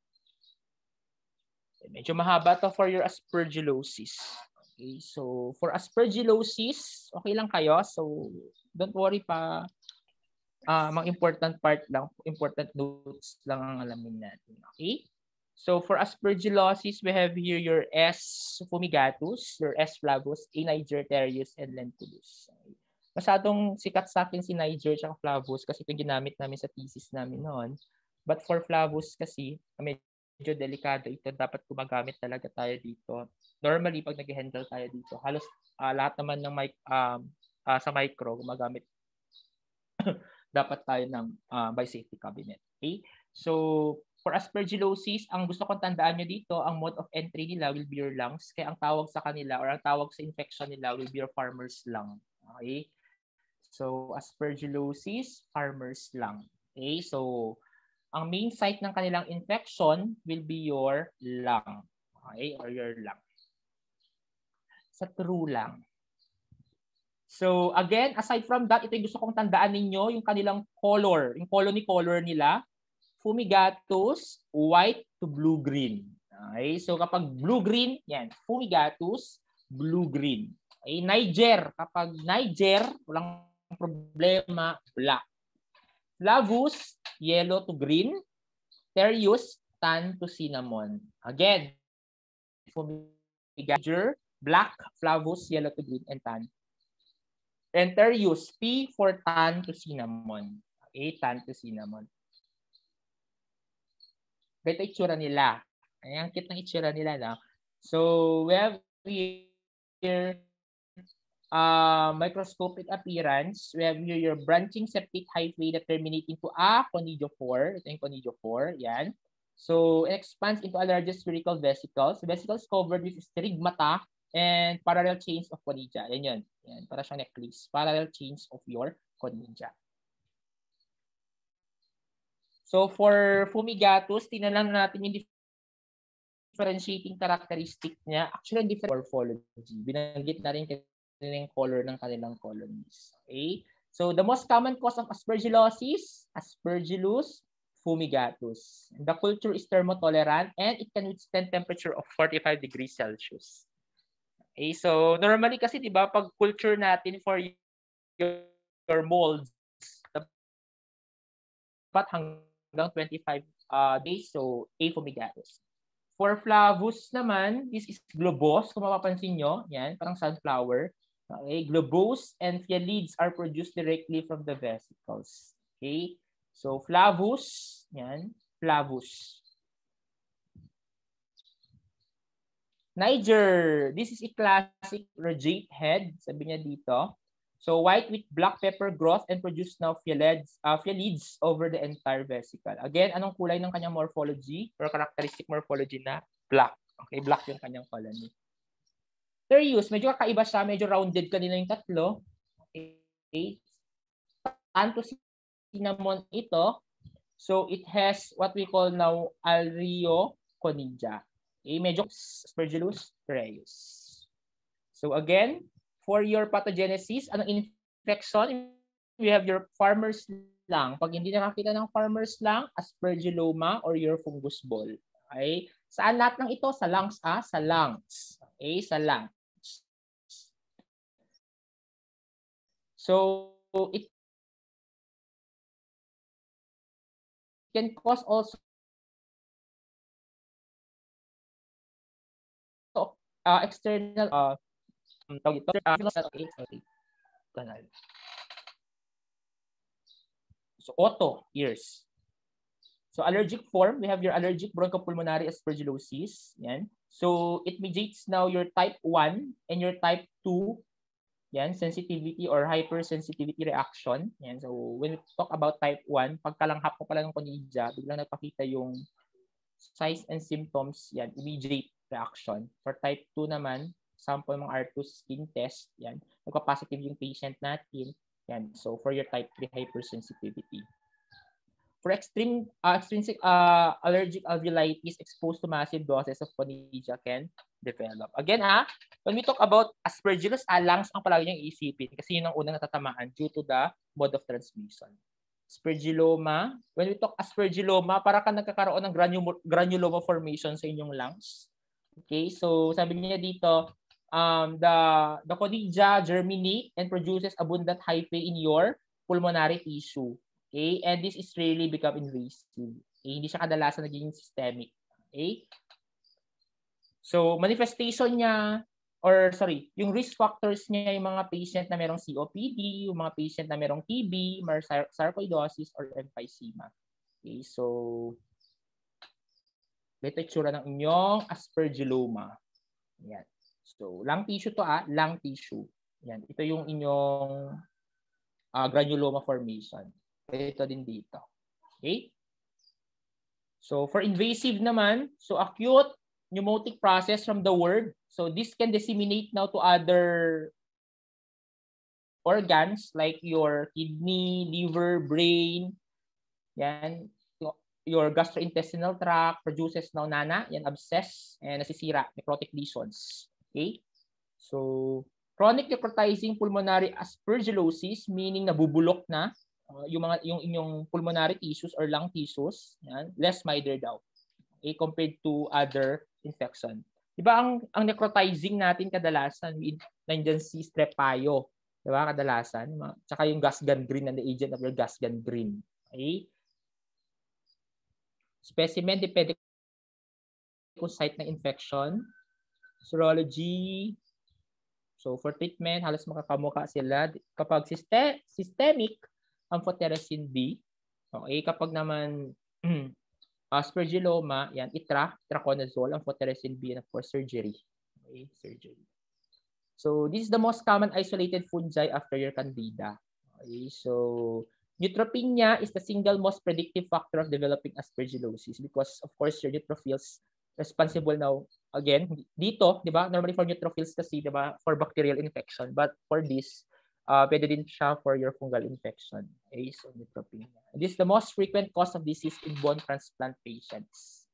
Medyo mahaba to for your aspergillosis. Okay, so for aspergillosis, okay lang kayo. So don't worry pa. Mga important part lang, important notes lang ang alamin natin. Okay? So for aspergillosis, we have here your S. fumigatus, your S. flavus, A. niger-terius, and lentulus. Okay. Masyadong sikat sa akin si Niger at flavus kasi ito ginamit namin sa thesis namin noon. But for flavus kasi, medyo delikado ito. Dapat gumagamit talaga tayo dito. Normally, pag nag-handle tayo dito, halos lahat naman ng sa micro, gumagamit dapat tayo ng by safety cabinet. Okay? So, for aspergillosis, ang gusto kong tandaan nyo dito, ang mode of entry nila will be your lungs. Kaya ang tawag sa kanila or ang tawag sa infection nila will be your farmer's lung. Okay? So, aspergillosis, farmer's lung. Okay? So, ang main site ng kanilang infection will be your lung. Okay? Or your lung. Sa true lung. So again, aside from that, ito yung gusto kong tandaan ninyo, yung kanilang color, yung color nila, fumigatus, white to blue-green. Okay, so kapag blue-green, yan, fumigatus, blue-green. Okay, Niger, kapag Niger, walang problema, black. Flavus, yellow to green. Terius, tan to cinnamon. Again, fumigatus, black, flavus, yellow to green, and tan. And terius, P for tan to cinnamon. Okay, tan to cinnamon. Ito itsura nila. Ayan, kit ng itsura nila. No? So, we have here microscopic appearance. We have here your branching septate hyphae that terminate into a conidiophore. Ito yung conidiophore. Yan. So, it expands into a larger spherical vesicles. Vesicles covered with stigmata and parallel chains of conidia. Yan yun. Yan, para siyang necklace. Parallel chains of your conidia. So for fumigatus, tinalang natin yung differentiating characteristic niya. Actually, different morphology. Binanggit na rin yung color ng kanilang colonies. Okay? So the most common cause of aspergillosis, Aspergillus fumigatus. The culture is thermotolerant and it can withstand temperature of 45 degrees Celsius. Okay, so normally kasi 'di ba pag culture natin for your molds dapat hanggang 25 days, so A. fumigatus. For flavus naman, this is globose, kung mapapansin nyo, yan, parang sunflower. Okay, globose and phthalides are produced directly from the vesicles. Okay, so flavus, yan, flavus. Niger, this is a classic radiate head, sabi niya dito. So white with black pepper growth and produce now phthalides over the entire vesicle. Again, anong kulay ng kanyang morphology or characteristic morphology na? Black. Okay, black yung kanyang colony. Terius, medyo kakaiba siya, medyo rounded kanina yung tatlo. Okay. Tanto cinnamon ito. So it has what we call now Alreo-conidia. Okay, medyo Aspergillus terius. So again, for your pathogenesis, anong infection? We have your farmer's lung. Pag hindi nakakita ng farmer's lung, aspergilloma or your fungus ball. Okay? Saan lahat ng ito? Sa lungs, sa lungs. Okay? Sa lungs. So, it can cause also external so auto ears. So allergic form, we have your allergic bronchopulmonary aspergillosis. Yan. So it mediates now your type 1 and your type 2 Yan, sensitivity or hypersensitivity reaction. Yan, so when we talk about type 1, pagkalanghap ko pala ng Conidia, biglang nagpakita yung signs and symptoms, yan, immediate reaction. For type 2 naman, sample ng R2 skin test, yan, nagpa-positive yung patient natin. Yan, so for your type 3 hypersensitivity. For extrinsic allergic alveolitis exposed to massive doses of Conidia can develop. Again, when we talk about Aspergillus, lungs ang palagi niyong iisipin kasi yun ang unang natatamaan due to the mode of transmission. Aspergilloma, when we talk Aspergilloma, para ka nagkakaroon ng granuloma formation sa inyong lungs. Okay, so sabi niya dito, the Conidia germinate and produces abundant hyphae in your pulmonary tissue. Okay, and this is really become invasive. Okay, hindi siya kadalasan naging systemic. Okay, so manifestation niya, or sorry, yung risk factors niya, yung mga patient na merong COPD, yung mga patient na merong TB, sarcoidosis, or emphysema. Okay, so ito itsura ng inyong Aspergilloma. Yan. So lung tissue to, lung tissue. Yan, ito yung inyong granuloma formation. Ito din dito. Okay? So for invasive naman, so acute pneumotic process from the word. So this can disseminate now to other organs like your kidney, liver, brain. Yan. Your gastrointestinal tract produces now yan, abscess, and nasisira, necrotic lesions. Okay? So chronic necrotizing pulmonary aspergillosis, meaning nabubulok na yung inyong pulmonary tissues or lung tissues, yan, less milder daw. Okay, compared to other infection. Diba ang necrotizing natin kadalasan, nandiyan si Strep pyo, diba kadalasan, tsaka yung gas gangrene and the agent of your gas gangrene. Okay? Specimen depende kung site ng infection. Serology. So for treatment, halos makakamukha sila. Kapag systemic, amphotericin B. Okay, kapag naman Aspergilloma, yan, itraconazole, amphotericin B, and of course, surgery. Okay, surgery. So this is the most common isolated fungi after your Candida. Okay, so neutropenia is the single most predictive factor of developing aspergillosis because of course your neutrophils responsible now again dito, 'di ba? Normally for neutrophils kasi 'di ba for bacterial infection, but for this pwede din siya for your fungal infection. Okay, so neutropenia. This is the most frequent cause of disease in bone transplant patients.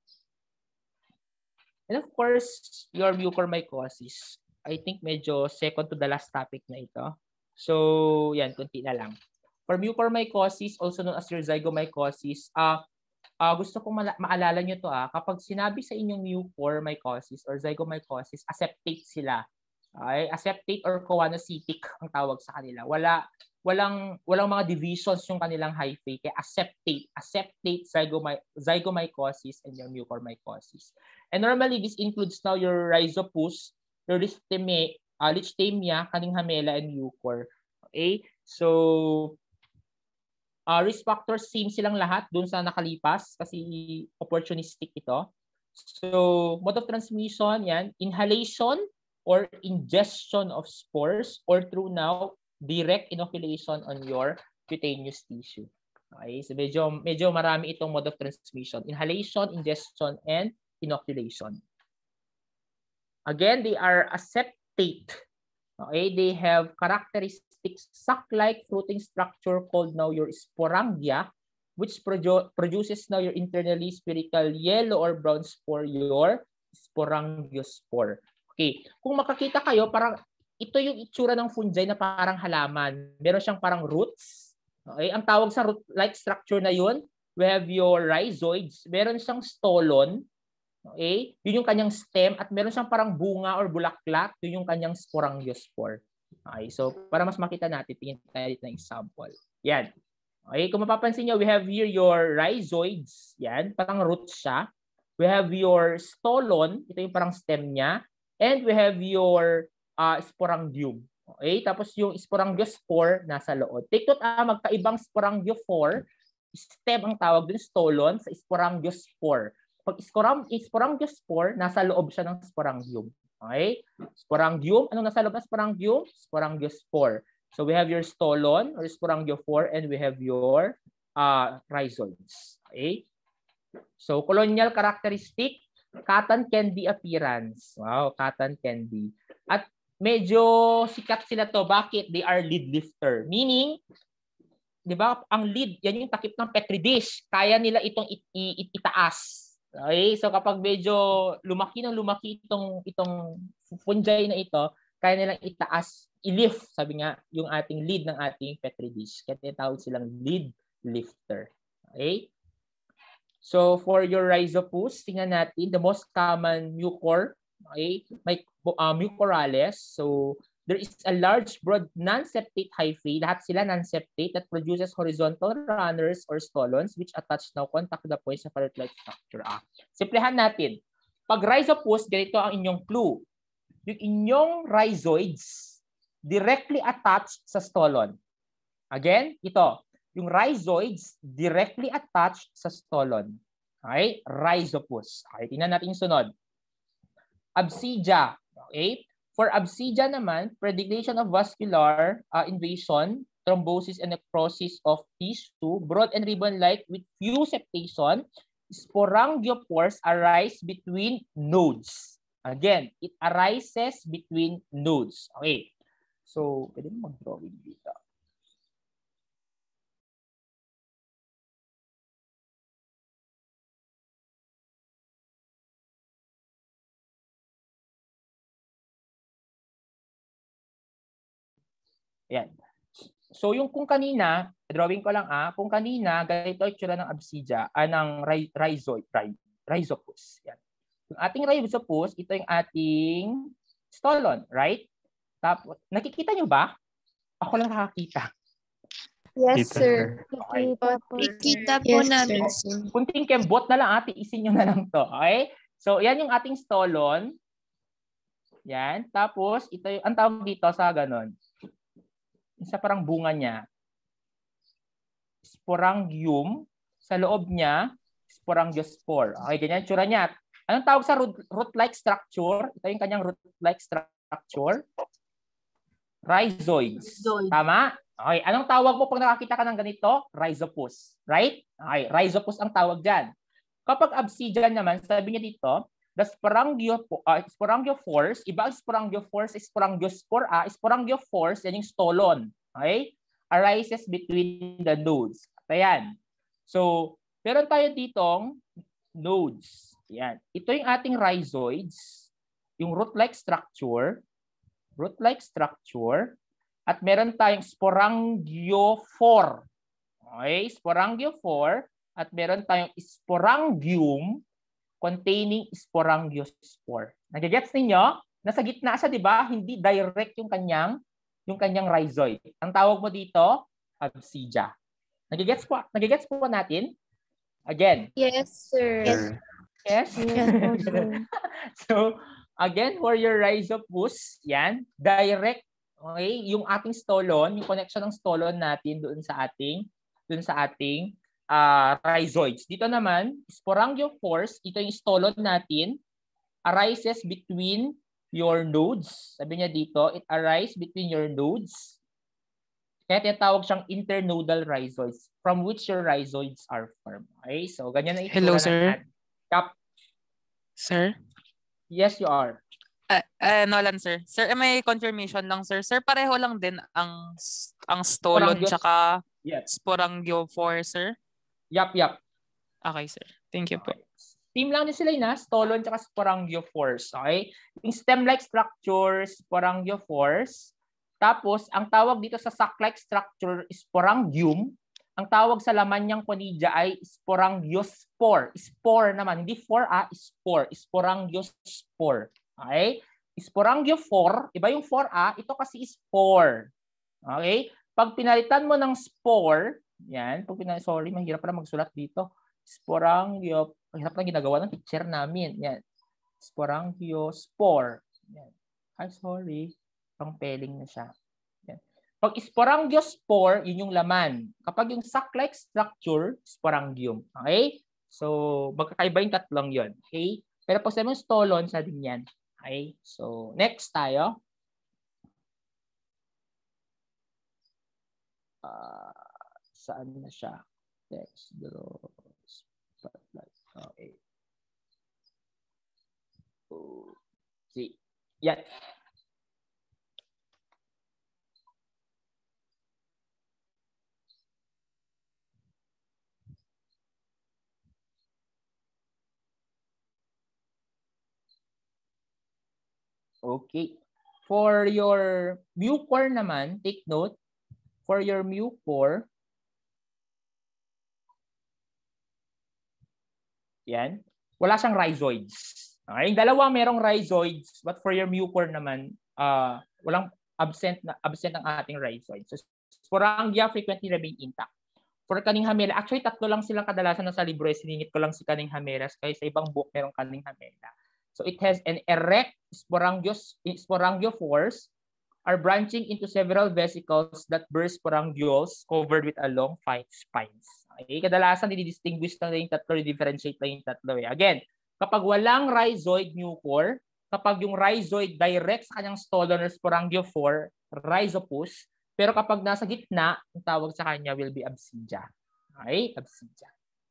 And of course, your mucormycosis. I think medyo second to the last topic na ito. So, yan, kunti na lang. For mucormycosis, also known as your zygomycosis, gusto kong maalala nyo to, kapag sinabi sa inyong mucormycosis or zygomycosis, aseptate sila. Okay? Aseptate or choanocytic ang tawag sa kanila. Walang mga divisions yung kanilang hyphae. Kaya aseptate zygomycosis and your mucormycosis. And normally, this includes now your rhizopus, your Lichtemia, Cunningham-Mela, and mucor. Okay? So, risk factors, same silang lahat dun sa nakalipas kasi opportunistic ito. So, mode of transmission, yan, inhalation or ingestion of spores or through now direct inoculation on your cutaneous tissue. Okay, so medyo marami itong mode of transmission. Inhalation, ingestion, and inoculation. Again, they are aseptate. Okay, they have characteristic sac-like fruiting structure called now your sporangia, which produces now your internally spherical yellow or brown spore, your sporangiospore. Okay, kung makakita kayo, parang ito yung itsura ng fungi na parang halaman. Meron siyang parang roots. Okay, ang tawag sa root-like structure na yun, we have your rhizoids. Meron siyang stolon. Okay, yun yung kanyang stem at meron siyang parang bunga or bulaklak, yun yung kanyang sporangiospore. Okay, so para mas makita natin, tingin tayo dito ng example. Yan. Okay, kung mapapansin nyo, we have here your rhizoids. Yan, parang roots siya. We have your stolon, ito yung parang stem niya. And we have your sporangium. Okay, tapos yung sporangiospore nasa loob. Take note, magkaibang sporangiophore, stem ang tawag dun, stolon, sa sporangiospore. Pag sporangiospore, nasa loob siya ng sporangium. Okay? Sporangium. Anong nasa loob ng sporangium? Sporangiospore. So we have your stolon or sporangiophore and we have your rhizoids. Okay? So colonial characteristic, cotton candy appearance. Wow, cotton candy. At medyo sikat sila to. Bakit? They are lid lifter. Meaning, di ba, ang lid, yan yung takip ng Petri dish. Kaya nila itong itaas. Okay? So kapag medyo lumaki itong fungi na ito, kaya nilang itaas, i-lift, sabi nga, yung ating lid ng ating Petri dish. Kaya tinatawag silang lid lifter. Okay? So for your rhizopus, tingnan natin, the most common mucor, okay? May mucorales. So there is a large, broad, non-septate hyphae. Lahat sila non-septate that produces horizontal runners or stolons which attach now contact the points of ferrite-like structure. Simplihan natin. Pag rhizopus, ganito ang inyong clue. Yung inyong rhizoids directly attached sa stolon. Again, ito. Yung rhizoids directly attached sa stolon. Okay? Rhizopus. Okay, tingnan natin yung sunod. Absidia. Okay? For absidia naman, predication of vascular invasion, thrombosis and necrosis of tissue, broad and ribbon-like with few septation, sporangiopores arise between nodes. Again, it arises between nodes. Okay. So, pwede mo mag-drawing dito. Ayan. So yung kung kanina, drawing ko lang kung kanina, ganito yung tsura ng absidia, ng rhizopus. Yan. Yung ating rhizopus, ito yung ating stolon, right? Tapos, nakikita nyo ba? Ako lang nakakita. Yes, sir. Okay. Nakikita po namin, sir. Kunting kembot na lang, tiisin nyo na lang to. Okay? So, yan yung ating stolon. Yan. Tapos, ito yung, ang tawag dito sa ganon. Isa parang bunga niya. Sporangium. Sa loob niya, sporangiospore. Okay, ganyan tsura niya. Anong tawag sa root-like structure? Ito yung kanyang root-like structure. Rhizoids. Tama? Okay, anong tawag mo pag nakakita ka ng ganito? Rhizopus. Right? Okay, rhizopus ang tawag dyan. Kapag absidia naman, sabi niya dito, the sporangiophores, iba ang sporangiophores, sporangiospore, sporangiophores, yan yung stolon. Okay? Arises between the nodes. Ayan. So, meron tayo ditong nodes. Yan. Ito yung ating rhizoids, yung root-like structure, at meron tayong sporangiophore. Okay? Sporangiophore, at meron tayong sporangium, containing sporangiospore. Nagigets ninyo? Nasa gitna siya, di ba? Hindi direct yung kanyang rhizoid. Ang tawag mo dito, absidia. Nagigets po natin? Again. Yes, sir. Yes. So, again, for your rhizopus, yan, direct, okay, yung ating stolon, yung connection ng stolon natin doon sa ating rhizoids. Dito naman, sporangiophores, ito yung stolon natin, arises between your nodes. Sabi niya dito, it arises between your nodes. Kaya tinatawag siyang internodal rhizoids from which your rhizoids are formed. Okay? So, ganyan ang itsura. Hello, sir. Sir? Yes, you are. Nolan, sir. Sir, may confirmation lang, sir. Sir, pareho lang din ang stolon tsaka sporangiophore, sir? Yup. Okay, sir. Thank you po. Team lang din sila yun, stolon tsaka sporangiophores. Okay? Yung stem-like structures, sporangiophores. Tapos, ang tawag dito sa sac-like structure, sporangium. Ang tawag sa laman niyang conidia ay sporangiospore. Spore naman, hindi spore. Sporangiospore. Okay? Sporangiophore, iba yung 4A, ito kasi spore. Okay? Pag pinalitan mo ng spore, yan, sorry, mahirap pala magsulat dito. Mahirap lang ginagawa ng teacher namin. Yan. Sporangiospore. Yan. Ay, sorry. Pang-peling na siya. Yan. Pag sporangiospore, yun yung laman. Kapag yung sac-like structure, sporangium. Okay? So, magkakaiba yung tatlong yun. Okay? Pero pag sabi yung stolon, sa din yan. Okay, so next tayo. Saan na siya? Text draw spotlight. Okay. See. Yan. Okay. For your mu core naman, take note, for your mu core, yan, wala siyang rhizoids. Okay? Yung dalawa merong rhizoids, but for your mu core naman, walang absent ang ating rhizoids. So, sporangia frequently remain intact. For Caning hamela, actually tatlo lang silang kadalasan sa libro, siningit ko lang si Caning hamelas, kaya sa ibang book merong Caning hamela. So it has an erect sporangiophores are branching into several vesicles that bear sporangioles covered with a long fine spines. Okay, kadalasan didistinguish lang yung tatlo, differentiate lang yung tatlo. Again, kapag walang rhizoid mucor, kapag yung rhizoid direct sa kanyang stolon or sporangiophore, rhizopus, pero kapag nasa gitna, ang tawag sa kanya will be absidia. Okay, absidia.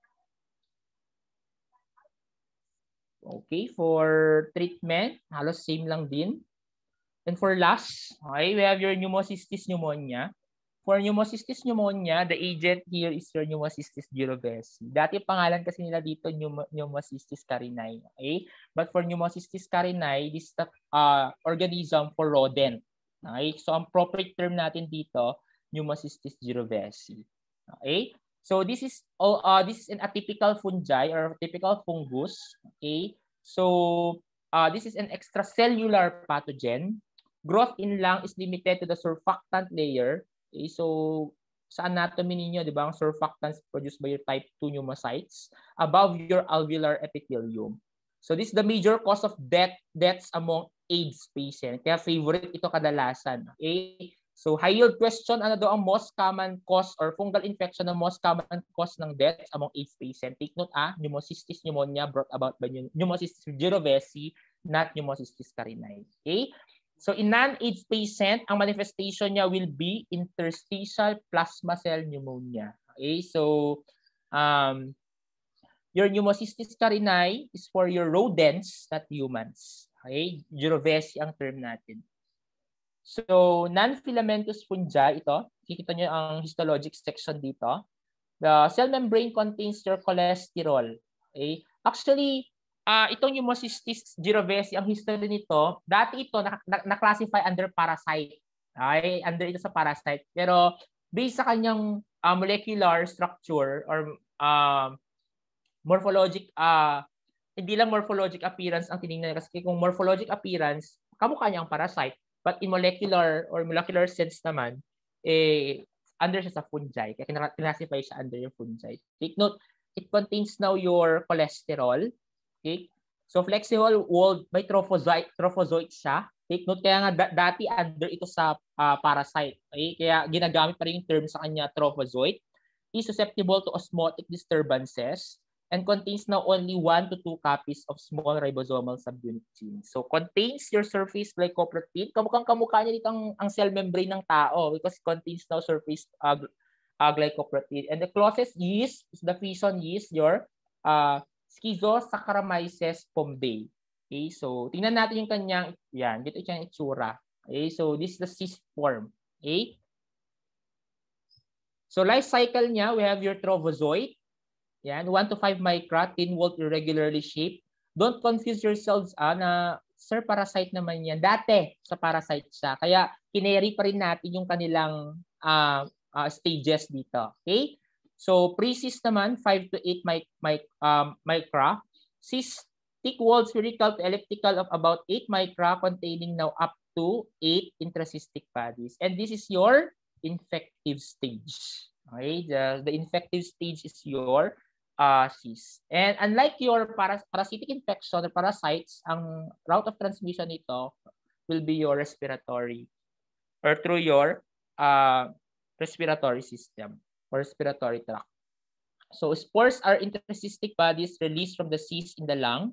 Okay, for treatment, halos same lang din. And for last, okay, we have your pneumocystis pneumonia. For pneumocystis pneumonia, the agent here is your pneumocystis jirovecii. Dati pangalan kasi nila dito pneumocystis carinii. Okay? But for pneumocystis carinii, this is the organism for rodent. Okay? So ang appropriate term natin dito, pneumocystis jirovecii. Okay? So this is an atypical fungi or typical fungus. Okay? So this is an extracellular pathogen. Growth in lung is limited to the surfactant layer. Okay, so sa anatomy ninyo, di ba, ang surfactants produced by your type 2 pneumocytes above your alveolar epithelium. So this is the major cause of deaths among AIDS patients. Kaya favorite ito kadalasan. Okay? So high-yield question, ano daw ang most common cause or fungal infection na most common cause ng deaths among AIDS patients? Take note, pneumocystis pneumonia brought about by pneumocystis jirovecii, not pneumocystis carinii. Okay? So in non-AIDS patient, ang manifestation niya will be interstitial plasma cell pneumonia. Okay, so your pneumocystis carinii is for your rodents, not humans. Okay, jirovecii ang term natin. So non-filamentous fungi, ito, kikita niyo ang histologic section dito. The cell membrane contains your cholesterol. Okay, actually, itong pneumocystis jirovecii, ang history nito, dati ito na-classify under parasite. Okay? Under ito sa parasite. Pero based sa kanyang molecular structure or morphologic, hindi lang morphologic appearance ang tinignan. Kasi kung morphologic appearance, kamukha niya ang parasite. But in molecular or molecular sense naman, under siya sa fungi. Kaya classify siya under yung fungi. Take note, it contains now your cholesterol. Okay? So flexible walled, may trophozoite siya. Take note, kaya nga dati under ito sa parasite. Okay? Kaya ginagamit pa rin yung term sa kanya trophozoite. Is susceptible to osmotic disturbances and contains now only 1 to 2 copies of small ribosomal subunit genes. So contains your surface glycoprotein. Kamukha niya dito ang cell membrane ng tao because it contains now surface glycoprotein. And the closest yeast is the fission yeast, your Schizosaccharomyces pombeii. Okay, so tingnan natin yung kanyang, yan, dito yung itsura. Okay, so this is the cyst form. Okay. So life cycle niya, we have your trophozoite. Yan, 1 to 5 micra, thin-walled, irregularly shaped. Don't confuse yourselves na, sir, parasite naman yan. Dati, sa parasite siya. Kaya, kineri pa rin natin yung kanilang stages dito. Okay? So, pre-cyst naman, 5 to 8 micra. Cyst, thick-walled, spherical to elliptical of about 8 micra, containing now up to 8 intracystic bodies. And this is your infective stage. Okay? The infective stage is your cyst. And unlike your parasitic infection or parasites, ang route of transmission nito will be your respiratory or through your respiratory system or respiratory tract. So spores are intracystic bodies released from the cyst in the lung.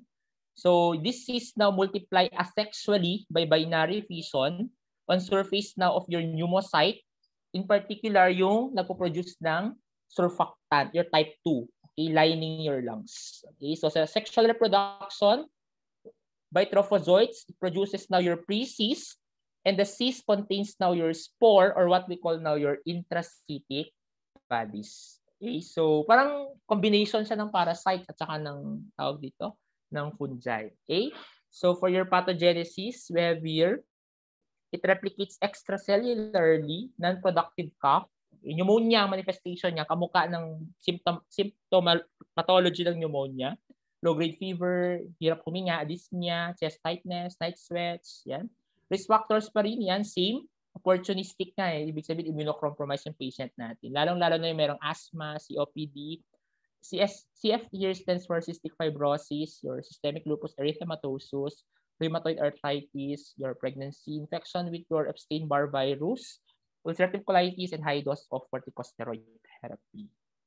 So this cyst now multiply asexually by binary fission on surface now of your pneumocyte. In particular, yung nagpo-produce ng surfactant, your type 2, okay, lining your lungs. Okay, so sa sexual reproduction, by trophozoites, it produces now your pre-cyst, and the cyst contains now your spore, or what we call now your intracytic bodies. Okay, so parang combination siya ng parasite at saka ng tawag dito, ng fungi. Okay, so for your pathogenesis, we have here, it replicates extracellularly, non-productive cough. Pneumonia ang manifestation niya, kamukha ng symptomatology ng pneumonia. Low-grade fever, hirap huminga, dyspnea, chest tightness, night sweats, yan. Risk factors pa rin yan, same. Opportunistic na eh. Ibig sabihin, immunocompromised yung patient natin. Lalong-lalo na yung merong asthma, COPD. CF here stands for cystic fibrosis, your systemic lupus erythematosus, rheumatoid arthritis, your pregnancy, infection with your Epstein-Barr virus, ulcerative colitis, and high dose of corticosteroid therapy.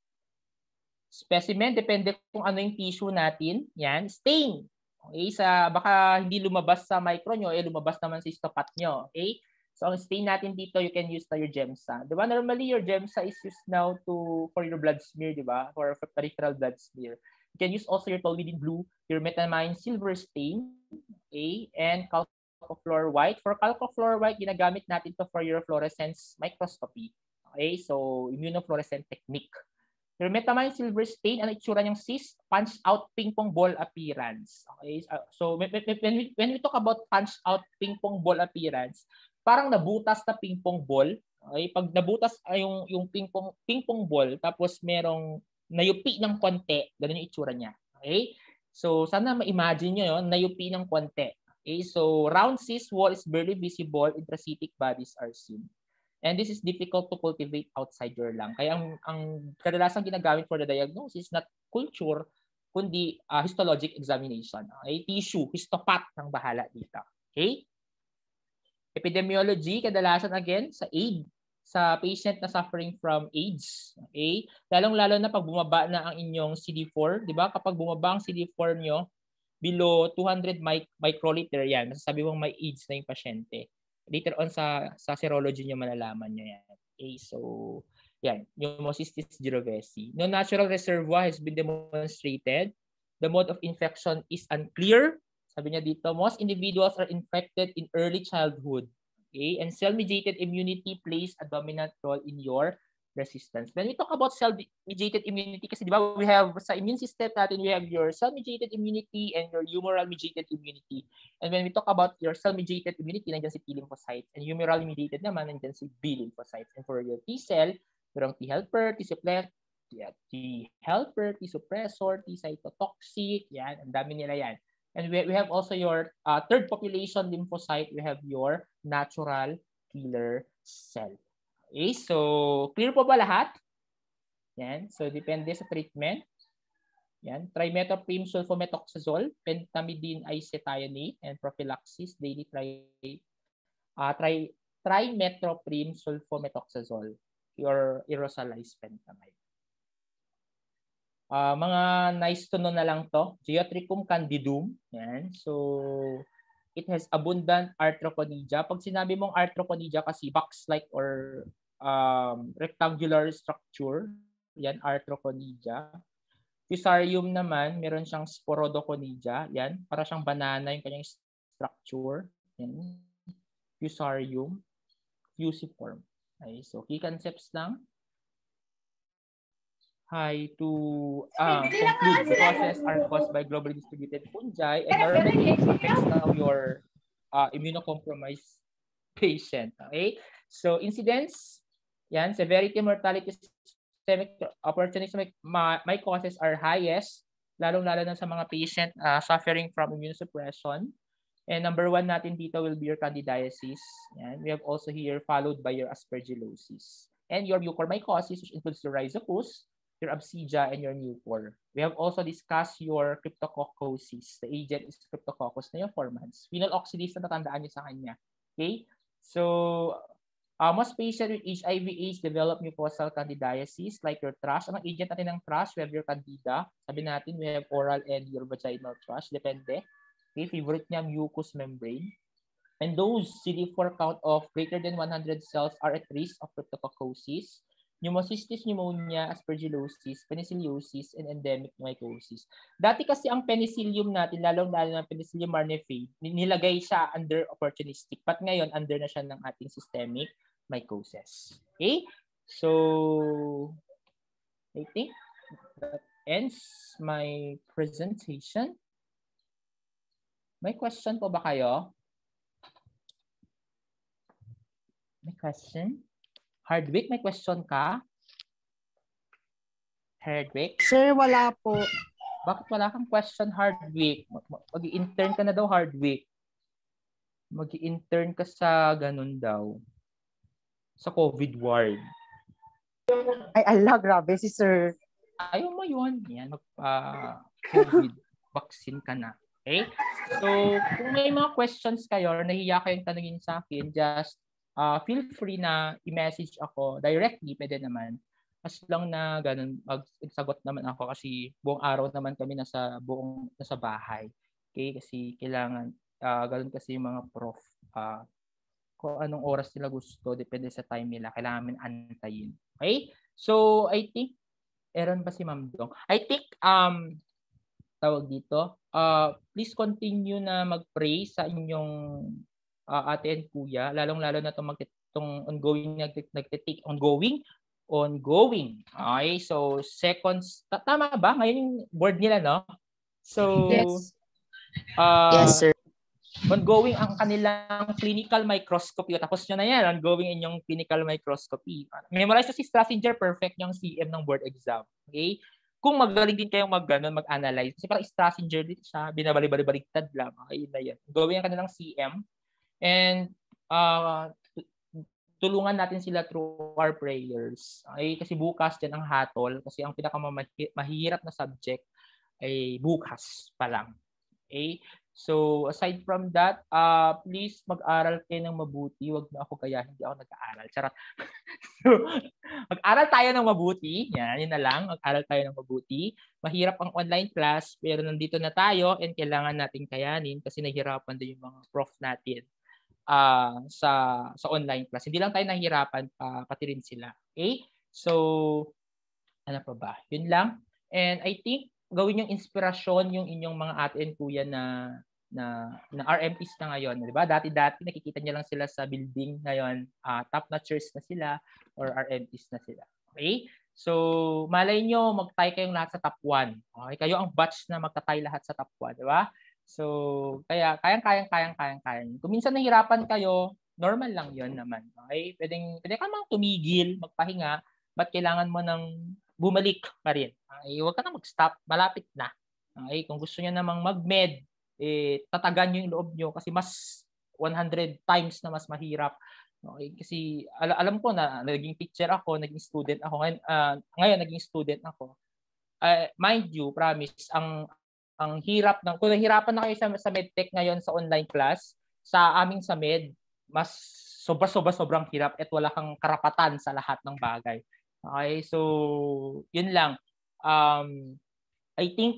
Specimen, depende kung ano yung tissue natin. Yan, stain. Okay, baka hindi lumabas sa micro nyo, lumabas naman sa histopath nyo. Okay? So, ang stain natin dito, you can use na your GEMSA. Diba? Normally, your GEMSA is used now for your blood smear, diba? For peripheral blood smear. You can use also your toluidine blue, your metamine silver stain, okay, and calcofluor white. For calcofluor white, ginagamit natin to for your fluorescence microscopy. Okay, so immunofluorescent technique. Your metamine silver stain, ano itsura niyang cyst? Punch out ping pong ball appearance. Okay, so when we talk about punch out ping pong ball appearance, parang nabutas na ping pong ball. Okay, pag nabutas yung ping pong ball, tapos merong nayupi ng konti, ganun yung itsura niya. Okay? So, sana ma-imagine nyo yun, nayupi ng konti. Okay? So, round cyst wall is barely visible, intracytic bodies are seen. And this is difficult to cultivate outside your lung. Kaya ang kadalasang ginagamit for the diagnosis, not culture, kundi histologic examination. Okay? Tissue, histopath ng bahala dito. Okay? Epidemiology, kadalasan again, sa AIDS, sa patient na suffering from AIDS. Okay? Lalong-lalo na pag bumaba na ang inyong CD4, di ba? Kapag bumaba ang CD4 nyo, below 200 microliter yan, masasabi mong may AIDS na yung pasyente. Later on sa serology nyo malalaman nyo yan. Okay? So, yan. Pneumocystis jirovecii. No natural reservoir has been demonstrated. The mode of infection is unclear. Sabi niya dito, most individuals are infected in early childhood. Okay? And cell-mediated immunity plays a dominant role in your resistance. When we talk about cell-mediated immunity, kasi di ba we have sa immune system natin, we have your cell-mediated immunity and your humoral-mediated immunity. And when we talk about your cell-mediated immunity, nandiyan si T lymphocytes. And humoral-mediated naman, nandiyan si B lymphocytes. And for your T-cell, merong T-helper, T-helper, T-suppressor, T-cytotoxic, yan, ang dami nila yan. And we have also your third population lymphocyte. We have your natural killer cell. Okay, so clear po ba lahat? Yan. So depende sa treatment. Yan. Trimethoprim sulfometoxazole, pentamidine isethionate, and prophylaxis daily trimethoprim sulfometoxazole or aerosolized pentamide. Mga nice to know na lang to. Geotrichum candidum. Yan. So, it has abundant arthroconidea. Pag sinabi mong arthroconidea kasi box-like or rectangular structure, yan, arthroconidea. Fusarium naman, meron siyang sporodoconidia. Yan, para siyang banana yung kanyang structure. Yan. Fusarium. Fusiform. Okay, so, key concepts lang. To conclude, the causes are caused by globally distributed fungi and normally affects now your immunocompromised patient. Okay? So, incidence, yan, severity, mortality, systemic opportunistic my causes are highest, lalong-lalo na sa mga patient suffering from immunosuppression. And number 1 natin dito will be your candidiasis. Yan. We have also here followed by your aspergillosis. And your mucormycosis, which includes the rhizopus, your Absida, and your Newport. We have also discussed your cryptococcosis. The agent is Cryptococcus neoformans. Phenol oxidase na natandaan niyo sa kanya. Okay? So, Most patients with HIV/AIDS develop mucosal candidiasis like your thrush. Ang agent natin ng thrush, we have your candida. Sabi natin, we have oral and your vaginal thrush. Depende. Okay, favorite niya, mucous membrane. And those CD4 count of greater than 100 cells are at risk of cryptococcosis, pneumocystis pneumonia, aspergillosis, penicilliosis, and endemic mycosis. Dati kasi ang penicillium natin, lalong-lalo ng Penicillium marneferi, nilagay siya under opportunistic. But ngayon, under na siya ng ating systemic mycosis. Okay? So, I think that ends my presentation. May question po ba kayo? May question? Hardwick, may question ka? Hardwick? Sir, wala po. Bakit wala kang question, Hardwick? Mag-i-intern ka na daw, Hardwick. Mag-i-intern ka sa ganun daw. Sa COVID ward. Ay, ala, grabe si sir. Ayaw mo yun. Yan, COVID vaccine ka na. Okay? So, kung may mga questions kayo or nahiya kayong tanungin sa akin, just feel free na i-message ako directly, pwede naman. As lang na ganun, magsagot naman ako kasi buong araw naman kami nasa bahay. Okay? Kasi kailangan, ganun kasi yung mga prof, kung anong oras nila gusto, depende sa time nila, kailangan antayin. Okay? So, I think, meron ba si Ma'am Dong? I think, tawag dito, please continue na mag-pray sa inyong ate and kuya, lalong-lalo na itong ongoing, ongoing. Okay, so seconds, tama ba? Ngayon yung board nila, no? So, yes. Yes, sir. Ongoing ang kanilang clinical microscopy. Tapos nyo na yan, ongoing inyong clinical microscopy. Memorize nyo si Strassinger, perfect yung CM ng board exam. Okay? Kung magaling din kayong mag-analyze. Kasi parang Strassinger din siya, binabalik-baliktad lang. Okay, yun na yan. Ongoing ang kanilang CM. And tulungan natin sila through our prayers. Okay? Kasi bukas din ang hatol. Kasi ang pinakamahirap na subject ay bukas pa lang. Okay? So, aside from that, please mag-aral kayo ng mabuti. Huwag na ako kaya hindi ako nag-aaral. Charot. So, mag-aral tayo ng mabuti. Yan, yun na lang. Mag-aral tayo ng mabuti. Mahirap ang online class, pero nandito na tayo and kailangan natin kayanin kasi nahihirapan din yung mga prof natin sa online class. Hindi lang tayo nahihirapan, pati rin sila. Okay? So, ano pa ba? Yun lang. And I think, gawin yung inspirasyon yung inyong mga ate and kuya na RMPs na ngayon, di ba? Dati nakikita niyo lang sila sa building, ngayon top-notchers na sila or RMPs na sila. Okay? So, malay nyo, mag-tie kayong lahat sa top 1. Okay? Kayo ang batch na magta-tie lahat sa top 1, di ba? So, kaya kayang. Kung minsan nahirapan kayo, normal lang 'yon naman. Okay? Pwede ka mang tumigil, magpahinga, but kailangan mo ng bumalik pa rin. Okay? Huwag ka na mag-stop, malapit na. Okay? Kung gusto niyo namang mag-med, tatagan niyo yung loob niyo kasi mas 100 times na mas mahirap. Okay? Kasi alam ko na naging teacher ako, naging student ako. Ngayon naging student ako. Mind you, promise, ang hirap kung nahihirapan na kayo sa medtech ngayon sa online class, sa aming sa med, mas sobrang hirap at wala kang karapatan sa lahat ng bagay. Okay, so yun lang. I think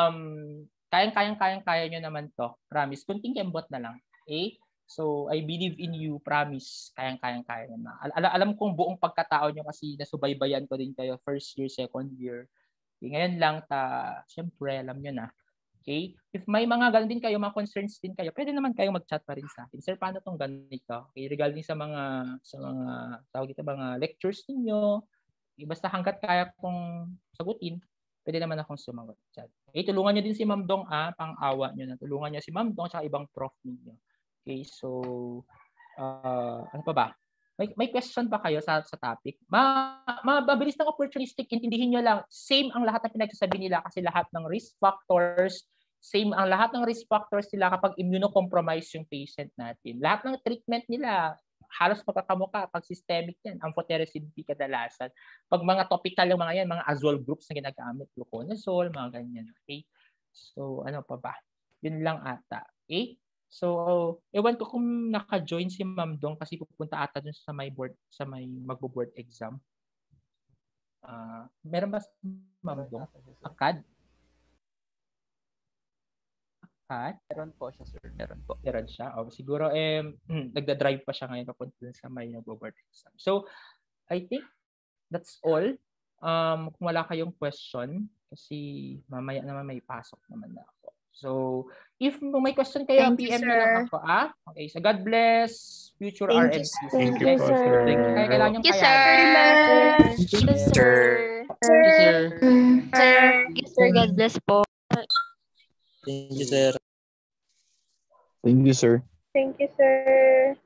kaya nyo naman to. Promise. Kunting kembot na lang. Okay? So I believe in you. Promise. Kaya na. Alam kong buong pagkatao nyo kasi nasubaybayan ko din kayo first year, second year. Okay, ngayon lang syempre alam nyo na. Okay? If may mga ganun din kayo, mga concerns din kayo, pwede naman kayo mag-chat pa rin sa akin. Sir, paano tong ganito? Okay, regarding sa mga tawag dito, mga lectures niyo, basta hangga't kaya kong sagutin, pwede naman akong sumagot. Okay, tulungan niyo din si Ma'am Dong, pang-awa niyo na. Tulungan niyo si Ma'am Dong at ibang prof niyo. Okay, so ano pa ba? May question pa kayo sa topic? Mabilis ng opportunistic, intindihin niyo lang, same ang lahat ng pinagsasabi nila kasi lahat ng risk factors, same ang lahat ng risk factors nila kapag immunocompromised yung patient natin. Lahat ng treatment nila, halos magkakamukha pag systemic yan, amphotericin B kadalasan. Pag mga topical yung mga yan, mga azole groups na ginagamit, fluconazole, mga ganyan. Okay? So, ano pa ba? Yun lang ata. Okay? So, ewan ko kung naka-join si Ma'am Dong kasi pupunta ata dun sa may magbo-board exam. Meron ba si Ma'am Dong? Akad? Meron po siya, sir. Meron po. Meron siya. Siguro, nagda-drive pa siya ngayon papunta dun sa may magbo-board exam. So, I think that's all. Kung wala kayong question, kasi mamaya naman may pasok naman na ako. So, if may question kayo, PM nyo lang ako. Okay, so God bless future RNC. Thank you po, sir. Thank you, kailangan yung kaya. Thank you, sir. Thank you, sir. Thank you, sir. God bless po. Thank you, sir. Thank you, sir. Thank you, sir.